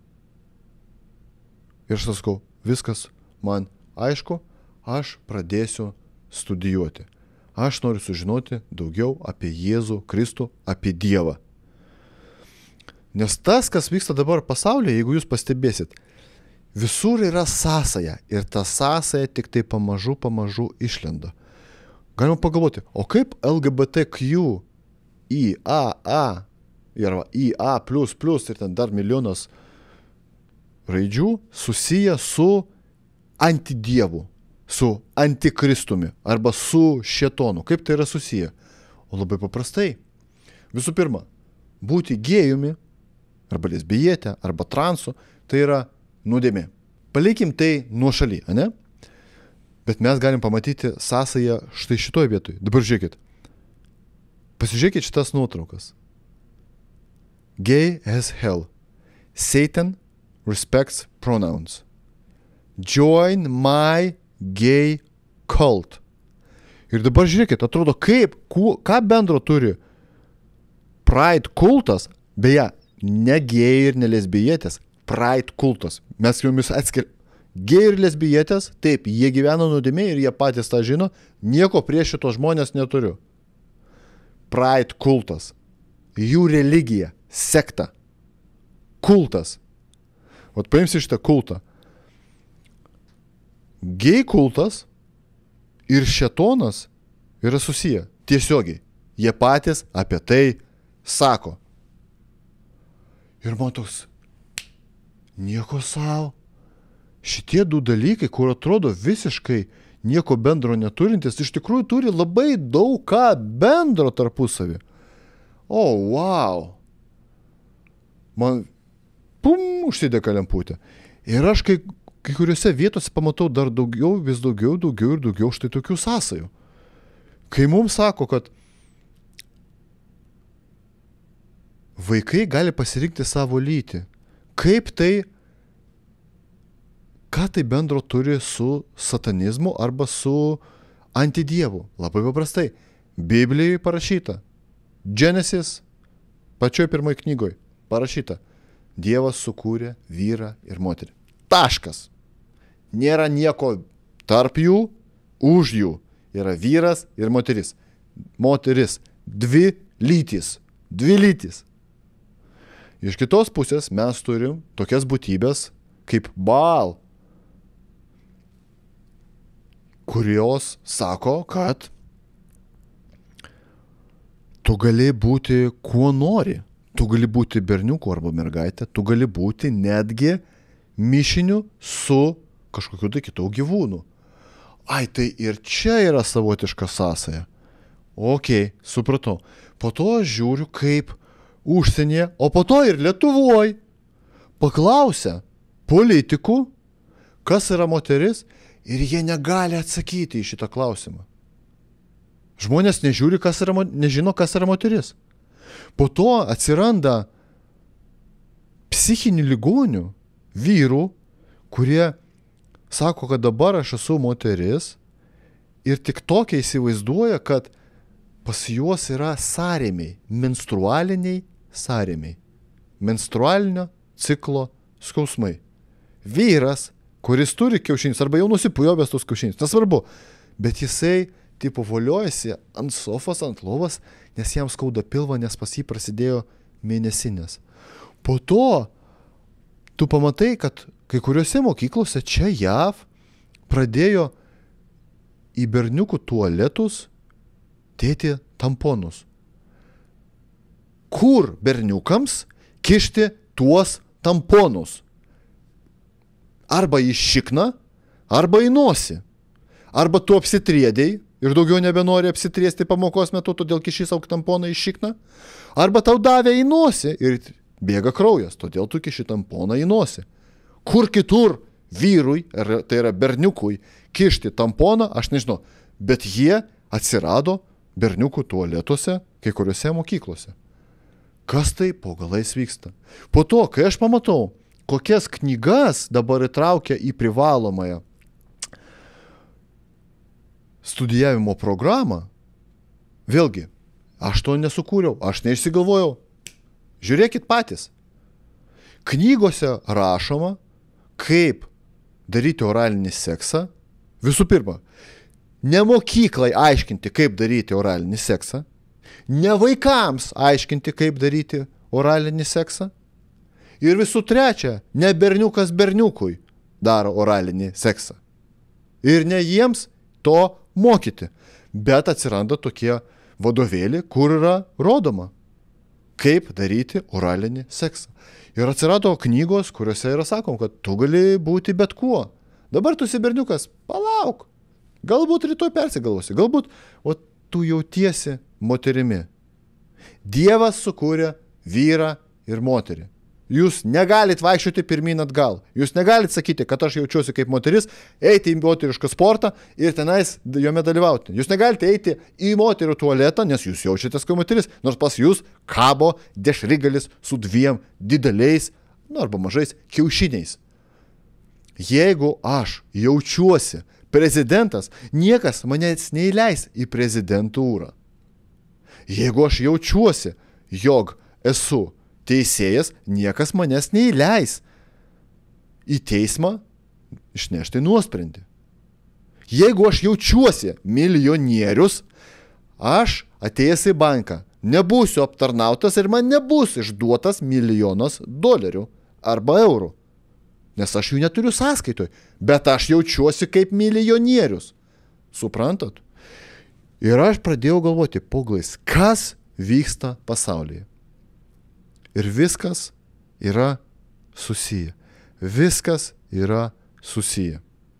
Ir aš sakau, viskas man aišku, aš pradėsiu studijuoti. Aš noriu sužinoti daugiau apie Jėzų Kristų, apie Dievą. Nes tas, kas vyksta dabar pasaulyje, jeigu jūs pastebėsit, visur yra sąsaja ir ta sąsaja tik tai pamažu, pamažu išlenda. Galima pagalvoti, o kaip L G B T Q I A A ir I A plus plus ir ten dar milijonas raidžių susiję su antidievu, su antikristumi arba su šėtonu. Kaip tai yra susiję? O labai paprastai. Visų pirma, būti gėjumi arba lesbijietė arba transu, tai yra nuodėmė. Palikim tai nuošaly, ane? Bet mes galim pamatyti sąsają štai šitoj vietoj. Dabar žiūrėkit. Pasižiūrėkit šitas nuotraukas. Gay as hell. Satan respects pronouns. Join my gay cult. Ir dabar žiūrėkit, atrodo, kaip, ku, ką bendro turi Pride kultas, beje, ne gėjai ir ne lesbijietės, Pride kultas. Mes jomis atskir. Gėjai ir lesbijietės, taip, jie gyvena nuodėmė ir jie patys tą žino, nieko prieš šitos žmonės neturiu. Pride kultas. Jų religija, sekta. Kultas. Vat paimsi šitą kultą. Gėjai kultas ir šėtonas yra susiję tiesiogiai. Jie patys apie tai sako. Ir man toks, nieko savo. Šitie du dalykai, kur atrodo visiškai nieko bendro neturintis, iš tikrųjų turi labai daug ką bendro tarpusavį. O, wow. Man, pum, užsidega lemputė. Ir aš kai, kai kuriuose vietose pamatau dar daugiau, vis daugiau, daugiau ir daugiau štai tokių sąsajų. Kai mums sako, kad vaikai gali pasirinkti savo lytį, kaip tai, ką tai bendro turi su satanizmu arba su antidievu? Labai paprastai. Biblijoje parašyta. Genesis, pačioj pirmoj knygoj parašyta. Dievas sukūrė vyrą ir moterį. Taškas. Nėra nieko tarp jų, už jų. Yra vyras ir moteris. Moteris. Dvi lytys, dvi lytys. Iš kitos pusės mes turim tokias būtybės kaip Baal, kurios sako, kad tu gali būti kuo nori. Tu gali būti berniuku arba mergaitė, tu gali būti netgi mišiniu su kažkokiu tai kitų gyvūnų. Ai, tai ir čia yra savotiška sąsaja. Ok, supratau. Po to aš žiūriu, kaip užsienyje, o po to ir Lietuvoj paklausia politikų, kas yra moteris, ir jie negali atsakyti į šitą klausimą. Žmonės nežiūri, kas yra, nežino, kas yra moteris. Po to atsiranda psichinių ligonių, vyrų, kurie sako, kad dabar aš esu moteris ir tik tokia įsivaizduoja, kad pas juos yra sąrėmiai, menstrualiniai sąrėmiai, menstrualinio ciklo skausmai. Vyras, kuris turi kiaušinius, arba jau nusipujovęs tos kiaušinius, nesvarbu, bet jisai tipo voliojasi ant sofos, ant lovos, nes jam skauda pilvą, nes pas jį prasidėjo mėnesinės. Po to tu pamatai, kad kai kuriuose mokyklose čia jav pradėjo į berniukų tualetus dėti tamponus. Kur berniukams kišti tuos tamponus? Arba į šikną, arba į nosį. Arba tu apsitriedėjai ir daugiau nebenori apsitriesti pamokos metu, todėl kiši savo tamponą į šikną. Arba tau davė į nosį ir bėga kraujas, todėl tu kiši tamponą į nosį. Kur kitur vyrui, tai yra berniukui, kišti tamponą, aš nežinau, bet jie atsirado berniukų tualetuose kai kuriuose mokyklose. Kas tai po galais vyksta? Po to, kai aš pamatau, kokias knygas dabar įtraukia į privalomąją studijavimo programą, vėlgi, aš to nesukūriau, aš neišsigalvojau. Žiūrėkit patys. Knygose rašoma, kaip daryti oralinį seksą. Visų pirma, ne mokyklai aiškinti, kaip daryti oralinį seksą, ne vaikams aiškinti, kaip daryti oralinį seksą. Ir visų trečia, ne berniukas berniukui daro oralinį seksą. Ir ne jiems to mokyti. Bet atsiranda tokie vadovėliai, kur yra rodoma, kaip daryti oralinį seksą. Ir atsirado knygos, kuriuose yra sakom, kad tu gali būti bet kuo. Dabar tu esi berniukas, palauk. Galbūt rytoj persigalvosi, galbūt o tu jautiesi moterimi. Dievas sukūrė vyrą ir moterį. Jūs negalit vaikščioti pirmyn atgal. Jūs negalit sakyti, kad aš jaučiuosi kaip moteris, eiti į moterišką sportą ir tenais jome dalyvauti. Jūs negalite eiti į moterų tualetą, nes jūs jaučiatės kaip moteris, nors pas jūs kabo dešrigalis su dviem dideliais, nu arba mažais kiaušiniais. Jeigu aš jaučiuosi prezidentas, niekas manęs neįleis į prezidentūrą. Jeigu aš jaučiuosi, jog esu teisėjas, niekas manęs neįleis į teismą išnešti nuosprendį. Jeigu aš jaučiuosi milijonierius, aš atėjęs į banką nebūsiu aptarnautas ir man nebus išduotas milijonas dolerių arba eurų. Nes aš jų neturiu sąskaitoj, bet aš jaučiuosi kaip milijonierius. Suprantat? Ir aš pradėjau galvoti, poglais, kas vyksta pasaulyje. Ir viskas yra susiję. Viskas yra susiję.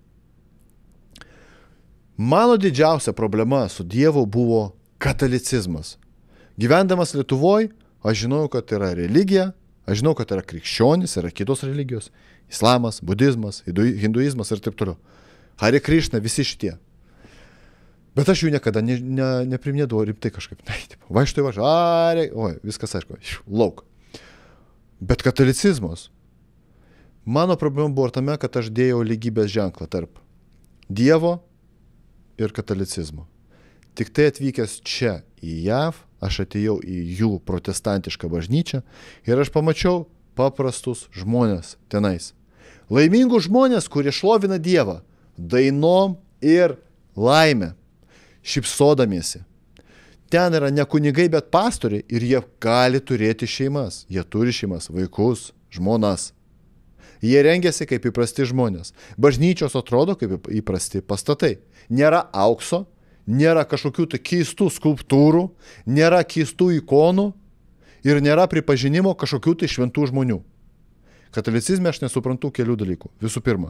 Mano didžiausia problema su Dievu buvo katalicizmas. Gyvendamas Lietuvoj, aš žinau, kad yra religija, aš žinau, kad yra krikščionis, yra kitos religijos, islamas, budizmas, hinduizmas ir taip toliau. Hare Krishna, visi šitie. Bet aš jų niekada ne, ne, neprimėdavau rimtai kažkaip. Va, štai važiuoju, are, oi, viskas aišku, lauk. Bet katalicizmas. Mano problema buvo tame, kad aš dėjau lygybės ženklą tarp Dievo ir katalicizmo. Tik tai atvykęs čia į jav, aš atėjau į jų protestantišką bažnyčią ir aš pamačiau paprastus žmonės tenais. Laimingus žmonės, kurie šlovina Dievą dainom ir laimę, šypsodamiesi. ten yra ne kunigai, bet pastoriai ir jie gali turėti šeimas. Jie turi šeimas, vaikus, žmonas. Jie rengiasi kaip įprasti žmonės. Bažnyčios atrodo kaip įprasti pastatai. Nėra aukso, nėra kažkokių tai keistų skulptūrų, nėra keistų ikonų ir nėra pripažinimo kažkokių tai šventų žmonių. Katalicizme aš nesuprantu kelių dalykų. Visų pirma,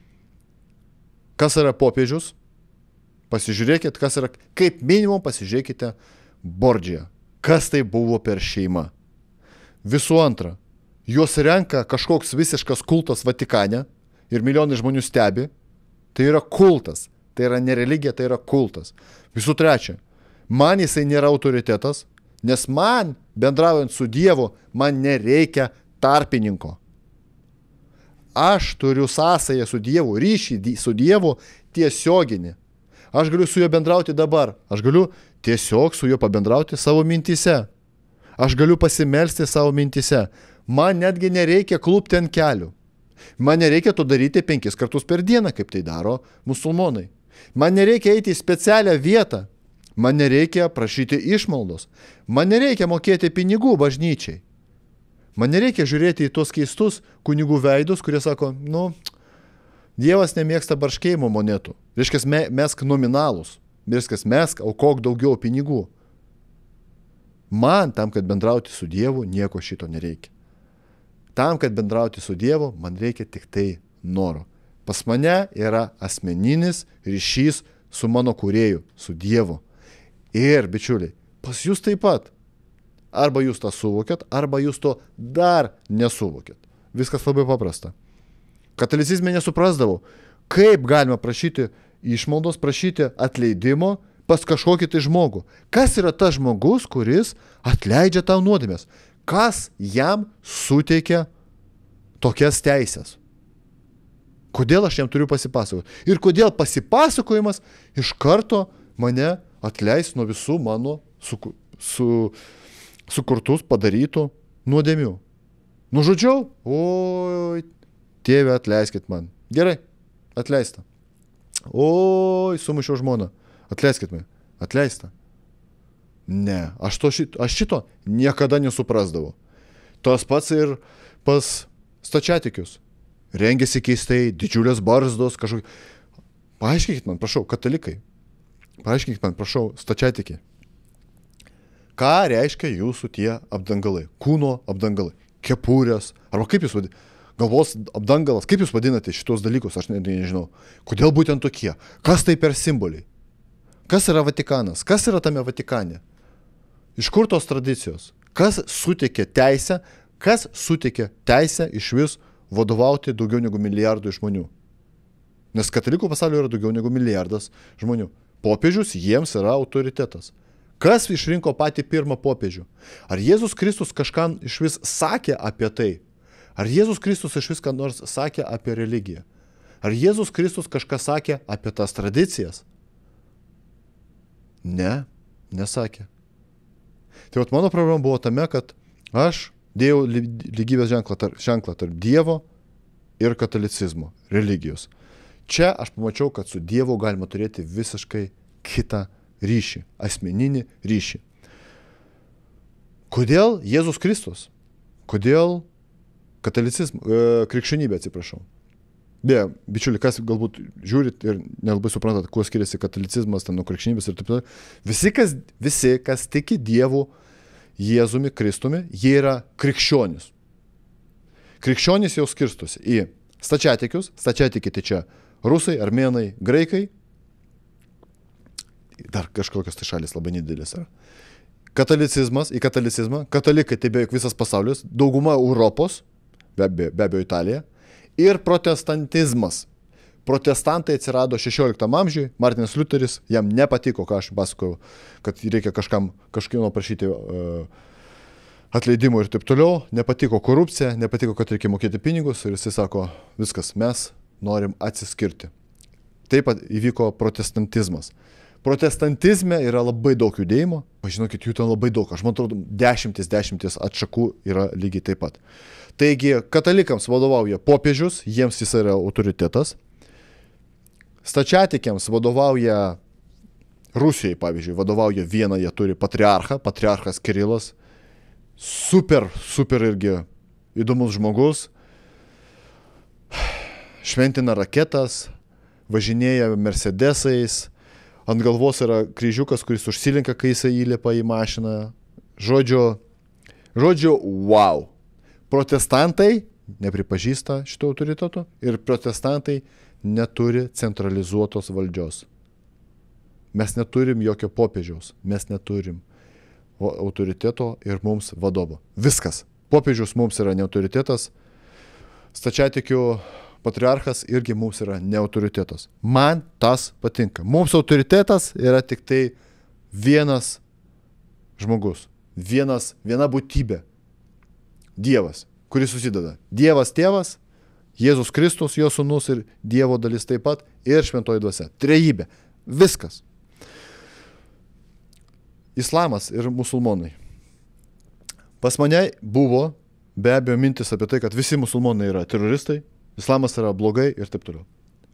kas yra popiežius? Pasižiūrėkit, kas yra, kaip minimum pasižiūrėkite Bordžiją. Kas tai buvo per šeima? Visų antra, juos renka kažkoks visiškas kultas Vatikane ir milijonai žmonių stebi. Tai yra kultas. Tai yra ne religija, tai yra kultas. Visų trečia, man jisai nėra autoritetas, nes man, bendraujant su Dievu, man nereikia tarpininko. Aš turiu sąsają su Dievu, ryšį su Dievu tiesioginį. Aš galiu su juo bendrauti dabar. Aš galiu tiesiog su juo pabendrauti savo mintyse. Aš galiu pasimelsti savo mintyse. Man netgi nereikia klūpti ant kelių. Man nereikia to daryti penkis kartus per dieną, kaip tai daro musulmonai. Man nereikia eiti į specialią vietą. Man nereikia prašyti išmaldos. Man nereikia mokėti pinigų bažnyčiai. Man nereikia žiūrėti į tuos keistus kunigų veidus, kurie sako, nu, Dievas nemėgsta barškėjimo monetų. Reiškia, mesk nominalus. Reiškia, mesk, aukok daugiau pinigų. Man, tam, kad bendrauti su Dievu, nieko šito nereikia. Tam, kad bendrauti su Dievu, man reikia tik tai noro. Pas mane yra asmeninis ryšys su mano kūrėju, su Dievu. Ir, bičiuliai, pas jūs taip pat. Arba jūs tą suvokėt, arba jūs to dar nesuvokėt. Viskas labai paprasta. Katalicizme nesuprasdavau, kaip galima prašyti išmaldos, prašyti atleidimo pas kažkokį tai žmogų. Kas yra tas žmogus, kuris atleidžia tau nuodėmės? Kas jam suteikia tokias teisės? Kodėl aš jam turiu pasipasakoti? Ir kodėl pasipasakojimas iš karto mane atleis nuo visų mano su, su, sukurtus padarytų nuodėmių? Nu, žodžiu, oi, Tėve, atleiskit man. Gerai, atleista. Oi, sumušiau žmoną. Atleiskit man. Atleista. Ne, aš, to šito, aš šito niekada nesuprasdavau. Tas pats ir pas stačiatikius. Rengiasi keistai, didžiulės barzdos, kažkokie. Paaiškinkit man, prašau, katalikai. Paaiškinkit man, prašau, stačiatikiai. Ką reiškia jūsų tie apdangalai? Kūno apdangalai. Kepurės. Arba kaip jūs vadinate? Galvos apdangalas. Kaip jūs vadinate šitos dalykus? Aš ne, nežinau. Kodėl būtent tokie? Kas tai per simboliai? Kas yra Vatikanas? Kas yra tame Vatikane? Iš kur tos tradicijos? Kas suteikė teisę? Kas suteikė teisę iš vis vadovauti daugiau negu milijardų žmonių? Nes katalikų pasaulyje yra daugiau negu milijardas žmonių. Popiežius jiems yra autoritetas. Kas išrinko patį pirmą popiežių? Ar Jėzus Kristus kažką iš vis sakė apie tai? Ar Jėzus Kristus iš vis ką nors sakė apie religiją? Ar Jėzus Kristus kažką sakė apie tas tradicijas? Ne, nesakė. Tai vat mano problema buvo tame, kad aš dėjau lygybės ženklą tarp, ženklą tarp Dievo ir katalicizmo, religijos. Čia aš pamačiau, kad su Dievu galima turėti visiškai kitą ryšį, asmeninį ryšį. Kodėl Jėzus Kristus? Kodėl katalicizmo, e, krikščionybė, atsiprašau. Beje, bičiuliai, kas galbūt žiūrit ir nelabai suprantat, kuo skiriasi katalicizmas ten nuo krikščionybės ir taip toliau. Visi, kas, visi, kas tiki Dievu, Jėzumi, Kristumi, jie yra krikščionys. Krikščionys jau skirstosi į stačiatikius, stačiatikiai tai čia rusai, armėnai, graikai, dar kažkokios tai šalis labai nedidelis yra. Katalicizmas, į katalicizmą, katalikai tai beveik visas pasaulis, dauguma Europos, be abejo, be abejo Italija, ir protestantizmas. Protestantai atsirado šešioliktam amžiui, Martinas Liuteris, jam nepatiko, ką aš pasakojau, kad reikia kažkam kažkieno prašyti uh, atleidimo ir taip toliau, nepatiko korupcija, nepatiko, kad reikia mokėti pinigus ir jisai sako, viskas, mes norim atsiskirti. Taip pat įvyko protestantizmas. Protestantizme yra labai daug judėjimo, žinokit, jų ten labai daug, aš man atrodo, dešimtis, dešimtis atšakų yra lygiai taip pat. Taigi, katalikams vadovauja popiežius, jiems jis yra autoritetas, stačiatikiams vadovauja Rusijai, pavyzdžiui, vadovauja vieną, jie turi patriarchą, patriarchas Kirilas. Super, super irgi įdomus žmogus. Šventina raketas, važinėja Mercedesais, ant galvos yra kryžiukas, kuris užsilinka, kai jisai įlipa į mašiną. Žodžiu, žodžiu, wow. Protestantai nepripažįsta šito autoriteto ir protestantai neturi centralizuotos valdžios. Mes neturim jokio popiežiaus, mes neturim autoriteto ir mums vadovo. Viskas. Popiežius mums yra ne autoritetas, stačiatikių patriarchas irgi mums yra ne autoritetas. Man tas patinka. Mums autoritetas yra tik tai vienas žmogus, vienas, viena būtybė. Dievas, kuris susideda. Dievas tėvas, Jėzus Kristus, jo sūnus ir Dievo dalis taip pat ir šventoji dvasia. Trejybė. Viskas. Islamas ir musulmonai. Pas mane buvo be abejo mintis apie tai, kad visi musulmonai yra teroristai, islamas yra blogai ir taip toliau.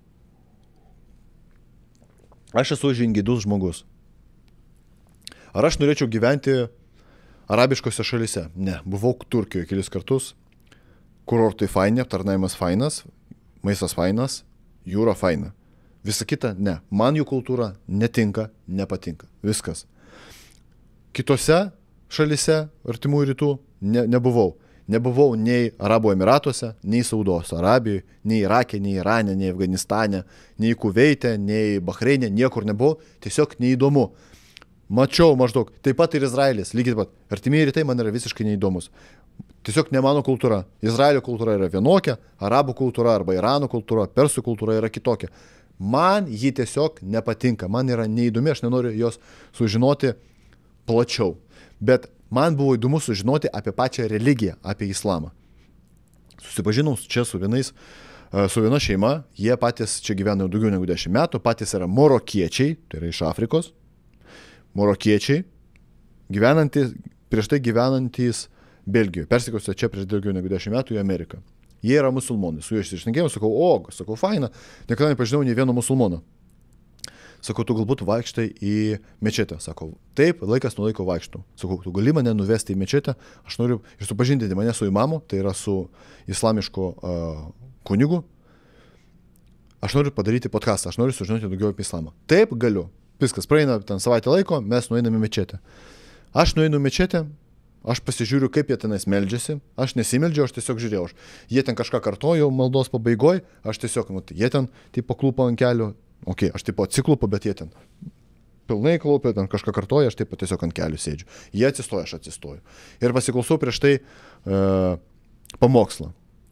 Aš esu žingeidus žmogus. Ar aš norėčiau gyventi arabiškose šalyse? Ne. Buvau Turkijoje kelis kartus. Kurortai faini, aptarnavimas fainas, maistas fainas, jūra faina. Visa kita ne. Man jų kultūra netinka, nepatinka. Viskas. Kitose šalyse, artimųjų rytų, ne, nebuvau. Nebuvau nei Arabų Emiratuose, nei Saudos Arabijoje, nei Irake, nei Irane, nei Afganistane, nei Kuveite, nei Bahreinė, niekur nebuvau. Tiesiog neįdomu. Mačiau maždaug. Taip pat ir Izraelis, lygiai taip pat. Artimieji rytai man yra visiškai neįdomus. Tiesiog ne mano kultūra. Izraelio kultūra yra vienokia, Arabų kultūra arba Irano kultūra, Persų kultūra yra kitokia. Man ji tiesiog nepatinka. Man yra neįdomi, aš nenoriu jos sužinoti plačiau. Bet man buvo įdomu sužinoti apie pačią religiją, apie islamą. Susipažinau čia su vienais, su viena šeima, jie patys čia gyvena daugiau negu dešimt metų, patys yra morokiečiai, tai yra iš Afrikos, morokiečiai, gyvenantys, prieš tai gyvenantys Belgijoje, persikėlė čia prieš daugiau negu dešimt metų į Ameriką. Jie yra musulmonai, su juo išsišnekėjau, sakau, o, sakau, faina, niekada nepažinau nei vieno musulmono. Sakau, tu galbūt vaikštai į mečetę. Sakau, taip, laikas nuo laiko vaikštau. Sakau, tu gali mane nuvesti į mečetę, aš noriu ir supažindinti mane su imamu, tai yra su islamišku uh, kunigu. Aš noriu padaryti podcastą, aš noriu sužinoti daugiau apie islamą. Taip, galiu. Viskas, praeina ten savaitę laiko, mes nueiname į mečetę. Aš nueinu į mečetę, aš pasižiūriu, kaip jie tenais meldžiasi, aš nesimeldžiu, aš tiesiog žiūrėjau. Aš, jie ten kažką kartojo maldos pabaigoj, aš tiesiog, nu, jie ten taip paklupo ant kelių. Ok, aš taip atsiklupu, bet jie ten pilnai klupė, ten kažką kartoja, aš taip tiesiog ant kelių sėdžiu. Jie atsistoja, aš atsistoju. Ir pasiklausau prieš tai uh, pamokslą.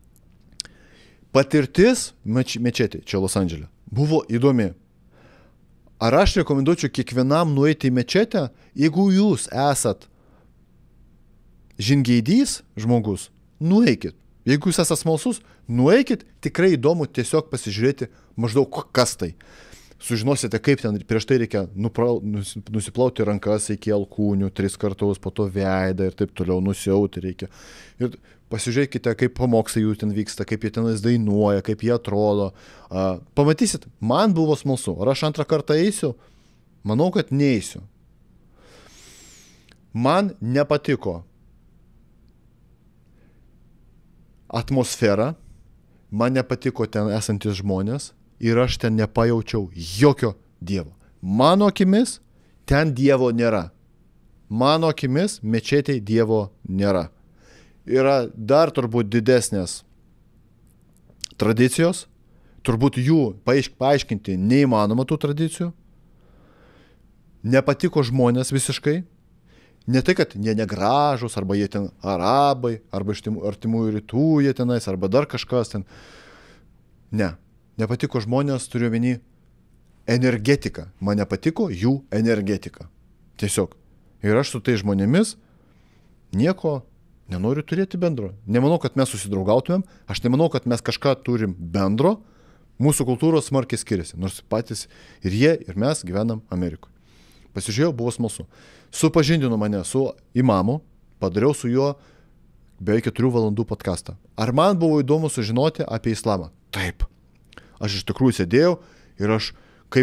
Patirtis mečetė čia Los Andžele buvo įdomi. Ar aš rekomenduočiau kiekvienam nueiti į mečetę, jeigu jūs esat žingeidys žmogus, nueikit. Jeigu jūs esate smalsus, nueikit, tikrai įdomu tiesiog pasižiūrėti maždaug kas tai. Sužinosite, kaip ten prieš tai reikia nupral, nus, nusiplauti rankas iki alkūnių, tris kartus, po to veidą ir taip toliau, nusiauti reikia. Ir pasižiūrėkite, kaip pamokslai jų ten vyksta, kaip jie tenais dainuoja, kaip jie atrodo. Uh, pamatysit, man buvo smalsu. Ar aš antrą kartą eisiu? Manau, kad neeisiu. Man nepatiko atmosfera, man nepatiko ten esantis žmonės ir aš ten nepajaučiau jokio Dievo. Mano akimis ten Dievo nėra. Mano akimis mečetėj Dievo nėra. Yra dar turbūt didesnės tradicijos, turbūt jų paaišk, paaiškinti neįmanoma tų tradicijų. Nepatiko žmonės visiškai. Ne tai, kad jie negražus, arba jie ten arabai, arba iš artimųjų rytų jie tenais, arba dar kažkas ten. Ne, nepatiko žmonės, turiu omeny energetika. Man nepatiko jų energetika. Tiesiog. Ir aš su tai žmonėmis nieko nenoriu turėti bendro. Nemanau, kad mes susidraugautumėm, aš nemanau, kad mes kažką turim bendro. Mūsų kultūros smarkiai skiriasi, nors patys ir jie, ir mes gyvenam Amerikoje. Pasižiūrėjau, buvo smalsu. Supažindino mane su imamu, padariau su juo beveik keturių valandų podcastą. Ar man buvo įdomu sužinoti apie islamą? Taip. Aš iš tikrųjų sėdėjau ir aš kaip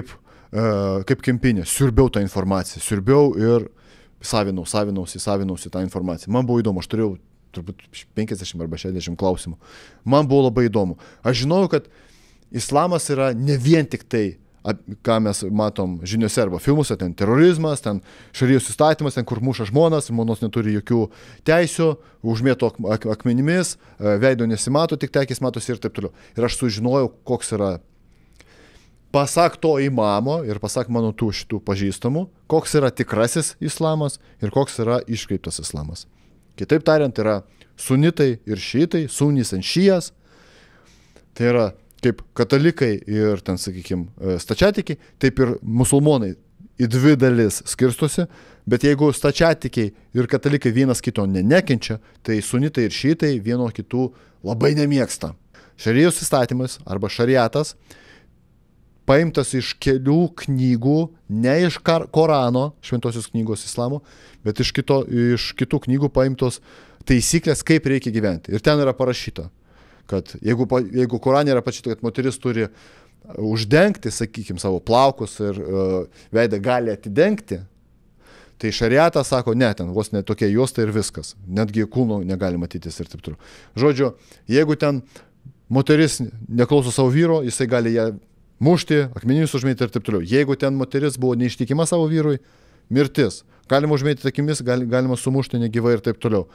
kaip kempinė, siurbiau tą informaciją, siurbiau ir savinau, savinausi, savinausi tą informaciją. Man buvo įdomu, aš turėjau turbūt penkiasdešimt arba šešiasdešimt klausimų. Man buvo labai įdomu. Aš žinojau, kad islamas yra ne vien tik tai, ką mes matom žiniuose arba filmuose, ten terorizmas, ten šarijos įstatymas, ten kur muša žmonas, žmonos neturi jokių teisių, užmėto ak akmenimis, veido nesimato, tik tekis matosi ir taip toliau. Ir aš sužinojau, koks yra, pasak to imamo ir pasak mano tų šitų pažįstamų, koks yra tikrasis islamas ir koks yra iškreiptas islamas. Kitaip tariant, yra sunitai ir šiitai, sunis ant šijas, tai yra kaip katalikai ir ten, sakykime, stačiatikiai, taip ir musulmonai į dvi dalis skirstosi, bet jeigu stačiatikiai ir katalikai vienas kito ne, nekenčia, tai sunitai ir šiitai vieno kitų labai nemėgsta. Šarijos įstatymas arba šariatas paimtas iš kelių knygų, ne iš Korano, šventosios knygos islamo, bet iš, kito, iš kitų knygų paimtos taisyklės, kaip reikia gyventi. Ir ten yra parašyta, kad jeigu, jeigu Korane yra parašyta, kad moteris turi uždengti, sakykime, savo plaukus ir uh, veidą gali atidengti, tai šariatas sako, ne, ten vos ne tokia juosta ir viskas. Netgi kūno negali matytis ir taip toliau. Žodžiu, jeigu ten moteris neklauso savo vyro, jisai gali ją mušti, akmenimis užmėti ir taip toliau. Jeigu ten moteris buvo neištikima savo vyrui, mirtis. Galima užmėti akimis, gal, galima sumušti negyvai ir taip toliau.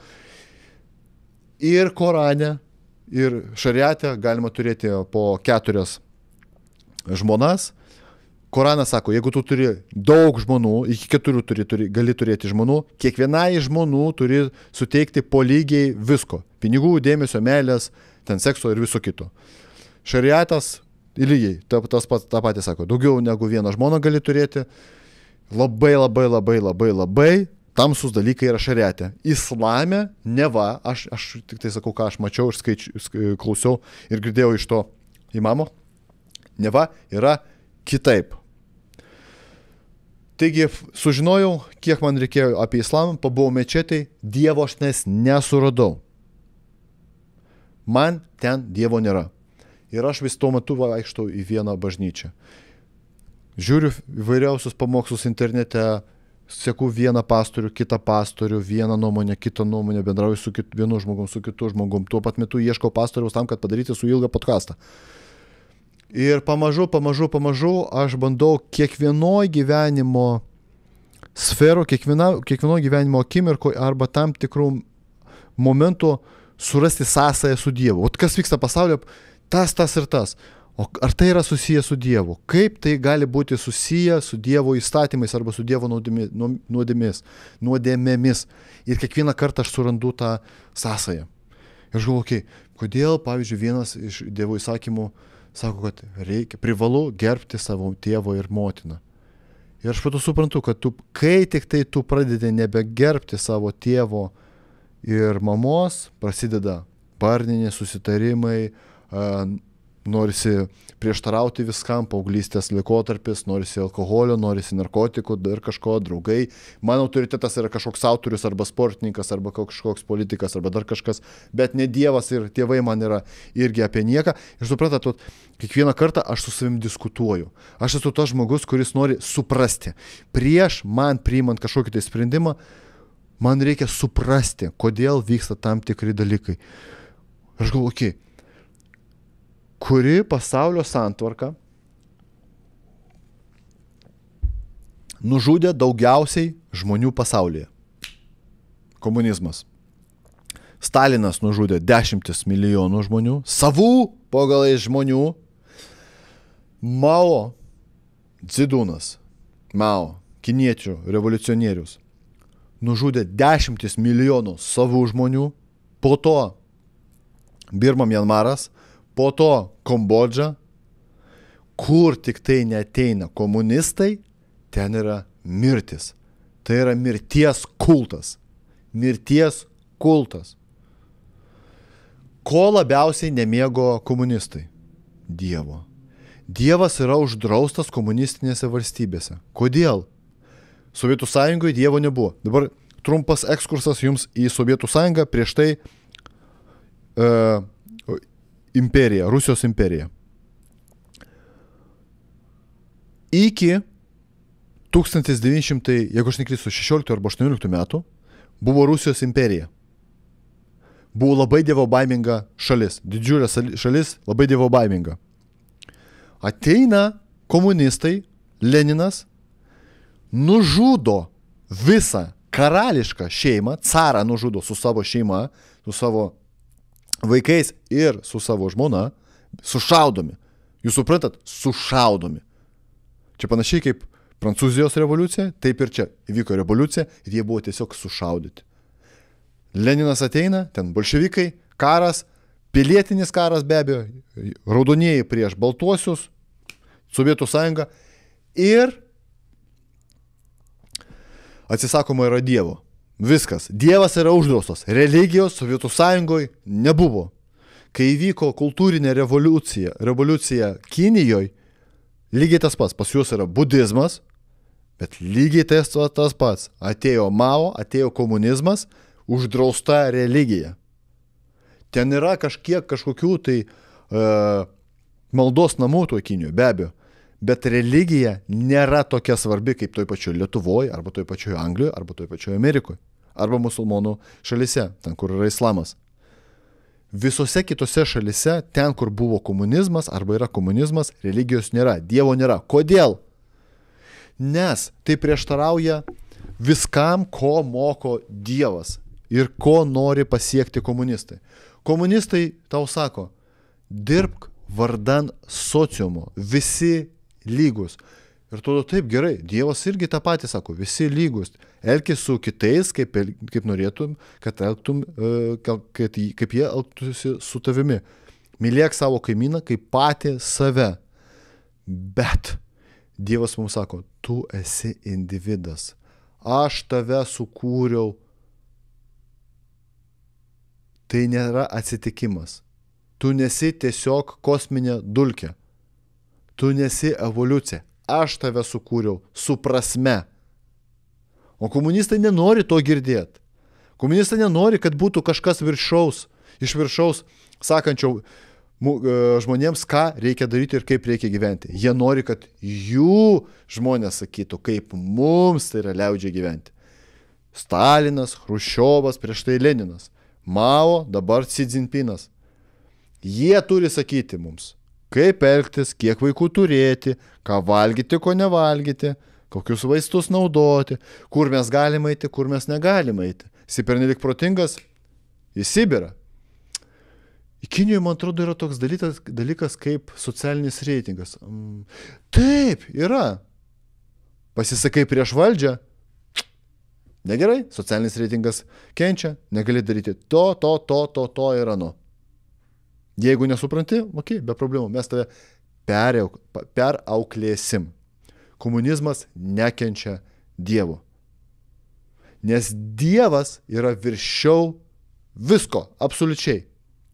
Ir Korane, ir šariate galima turėti po keturias žmonas. Koranas sako, jeigu tu turi daug žmonų, iki keturių turi, turi, gali turėti žmonų, kiekvienai žmonų turi suteikti po lygiai visko. Pinigų, dėmesio, meilės, ten sekso ir viso kito. Šariatas lygiai, tas pats, tą patį sako, daugiau negu vieną žmoną gali turėti, labai, labai, labai, labai, labai tamsus dalykai yra šariate. Islame, neva, aš, aš tik tai sakau, ką aš mačiau ir skaičiu, klausiau ir girdėjau iš to imamo, neva yra kitaip. Taigi, sužinojau, kiek man reikėjo apie islamą, pabuvau mečetėj, Dievo aš nes nesuradau. Man ten Dievo nėra. Ir aš vis tuo metu vaikštau į vieną bažnyčią. Žiūriu įvairiausius pamokslus internete, seku vieną pastorių, kitą pastorių, vieną nuomonę, kitą nuomonę, bendrauju su kit, vienu žmogum, su kitu žmogum. Tuo pat metu ieškau pastoriaus tam, kad padaryti su ilgą podcastą. Ir pamažu, pamažu, pamažu aš bandau kiekvienoj gyvenimo sferų, kiekviena, kiekvienoj gyvenimo akimirkoje arba tam tikrų momentų surasti sąsąją su Dievu. O kas vyksta pasaulyje? Tas, tas ir tas. O ar tai yra susiję su Dievu? Kaip tai gali būti susiję su Dievo įstatymais arba su Dievo nuodėmės, nuodėmėmis? Ir kiekvieną kartą aš surandu tą sąsają. Ir aš galvoju, okay, kodėl, pavyzdžiui, vienas iš Dievo įsakymų sako, kad reikia, privalu gerbti savo tėvą ir motiną. Ir aš pato suprantu, kad tu, kai tik tai tu pradedi nebegerbti savo tėvo ir mamos, prasideda barniniai susitarimai, norisi prieštarauti viskam, paauglystės laikotarpis, norisi alkoholio, norisi narkotikų, dar kažko, draugai. Mano autoritetas yra kažkoks autorius arba sportininkas, arba kažkoks politikas, arba dar kažkas, bet ne Dievas ir tėvai man yra irgi apie nieką. Ir suprantat, kiekvieną kartą aš su savim diskutuoju. Aš esu tas žmogus, kuris nori suprasti. Prieš man priimant kažkokį tai sprendimą, man reikia suprasti, kodėl vyksta tam tikri dalykai. Aš galvoju, okei, kuri pasaulio santvarka nužudė daugiausiai žmonių pasaulyje? Komunizmas. Stalinas nužudė dešimtis milijonų žmonių, savų pagalai žmonių. Mao Dzedūnas, Mao, kiniečių revoliucionierius, nužudė dešimtis milijonų savų žmonių, po to Birma Mianmaras, po to Kambodža, kur tik tai neateina komunistai, ten yra mirtis. Tai yra mirties kultas. Mirties kultas. Ko labiausiai nemėgo komunistai? Dievo. Dievas yra uždraustas komunistinėse valstybėse. Kodėl? Sovietų sąjungoje Dievo nebuvo. Dabar trumpas ekskursas jums į Sovietų sąjungą, prieš tai uh, imperija, Rusijos imperija. iki tūkstantis devyni šimtai, jeigu aš neklystu, šešioliktų arba aštuonioliktų metų buvo Rusijos imperija. Buvo labai dievobaiminga šalis, didžiulė šalis, labai dievobaiminga. Ateina komunistai, Leninas, nužudo visą karališką šeimą, carą nužudo su savo šeima, su savo vaikais ir su savo žmona, sušaudomi. Jūs suprantat? Sušaudomi. Čia panašiai kaip Prancūzijos revoliucija, taip ir čia įvyko revoliucija ir jie buvo tiesiog sušaudyti. Leninas ateina, ten bolševikai, karas, pilietinis karas be abejo, raudonieji prieš baltuosius, Sovietų sąjunga ir atsisakoma yra Dievo. Viskas. Dievas yra uždraustas. Religijos Sovietų sąjungoje nebuvo. Kai įvyko kultūrinė revoliucija, revoliucija Kinijoje, lygiai tas pats. Pas juos yra budizmas, bet lygiai tas, tas pats. Atėjo Mao, atėjo komunizmas, uždrausta religija. Ten yra kažkiek kažkokių tai uh, maldos namų toj Kinijoje, be abejo. Bet religija nėra tokia svarbi kaip toj pačioj Lietuvoje, arba toj pačioj Anglijoje, arba toj pačioj Amerikoje, arba musulmonų šalise, ten kur yra islamas. Visose kitose šalise, ten kur buvo komunizmas, arba yra komunizmas, religijos nėra, Dievo nėra. Kodėl? Nes tai prieštarauja viskam, ko moko Dievas ir ko nori pasiekti komunistai. Komunistai tau sako, dirbk vardan sociumo, visi lygus. Ir tada taip gerai, Dievas irgi tą patį sako, visi lygus. Elkis su kitais, kaip, kaip norėtum, kad, elgtum, kad, kaip jie elgtųsi su tavimi. Mylėk savo kaimyną kaip patį save. Bet Dievas mums sako, tu esi individas. Aš tave sukūriau. Tai nėra atsitikimas. Tu nesi tiesiog kosminė dulkė. Tu nesi evoliucija. Aš tave sukūriau su prasme. O komunistai nenori to girdėti. Komunistai nenori, kad būtų kažkas viršaus, iš viršaus sakančiau žmonėms, ką reikia daryti ir kaip reikia gyventi. Jie nori, kad jų žmonės sakytų, kaip mums tai yra liaudžiai gyventi. Stalinas, Chruščiovas, prieš tai Leninas, Mao, dabar Xi Jinpingas. Jie turi sakyti mums, kaip elgtis, kiek vaikų turėti, ką valgyti, ko nevalgyti, kokius vaistus naudoti, kur mes galime eiti, kur mes negalime eiti. Esi pernelik protingas į Sibirą. Į Kinijoje, man atrodo, yra toks dalykas, dalykas kaip socialinis reitingas. Taip, yra. Pasisakai prieš valdžią. Negerai, socialinis reitingas kenčia, negali daryti to, to, to, to, to ir ano. Jeigu nesupranti, okei, be problemų, mes tave perauk, perauklėsim. Komunizmas nekenčia Dievo. Nes Dievas yra viršiau visko, absoliučiai.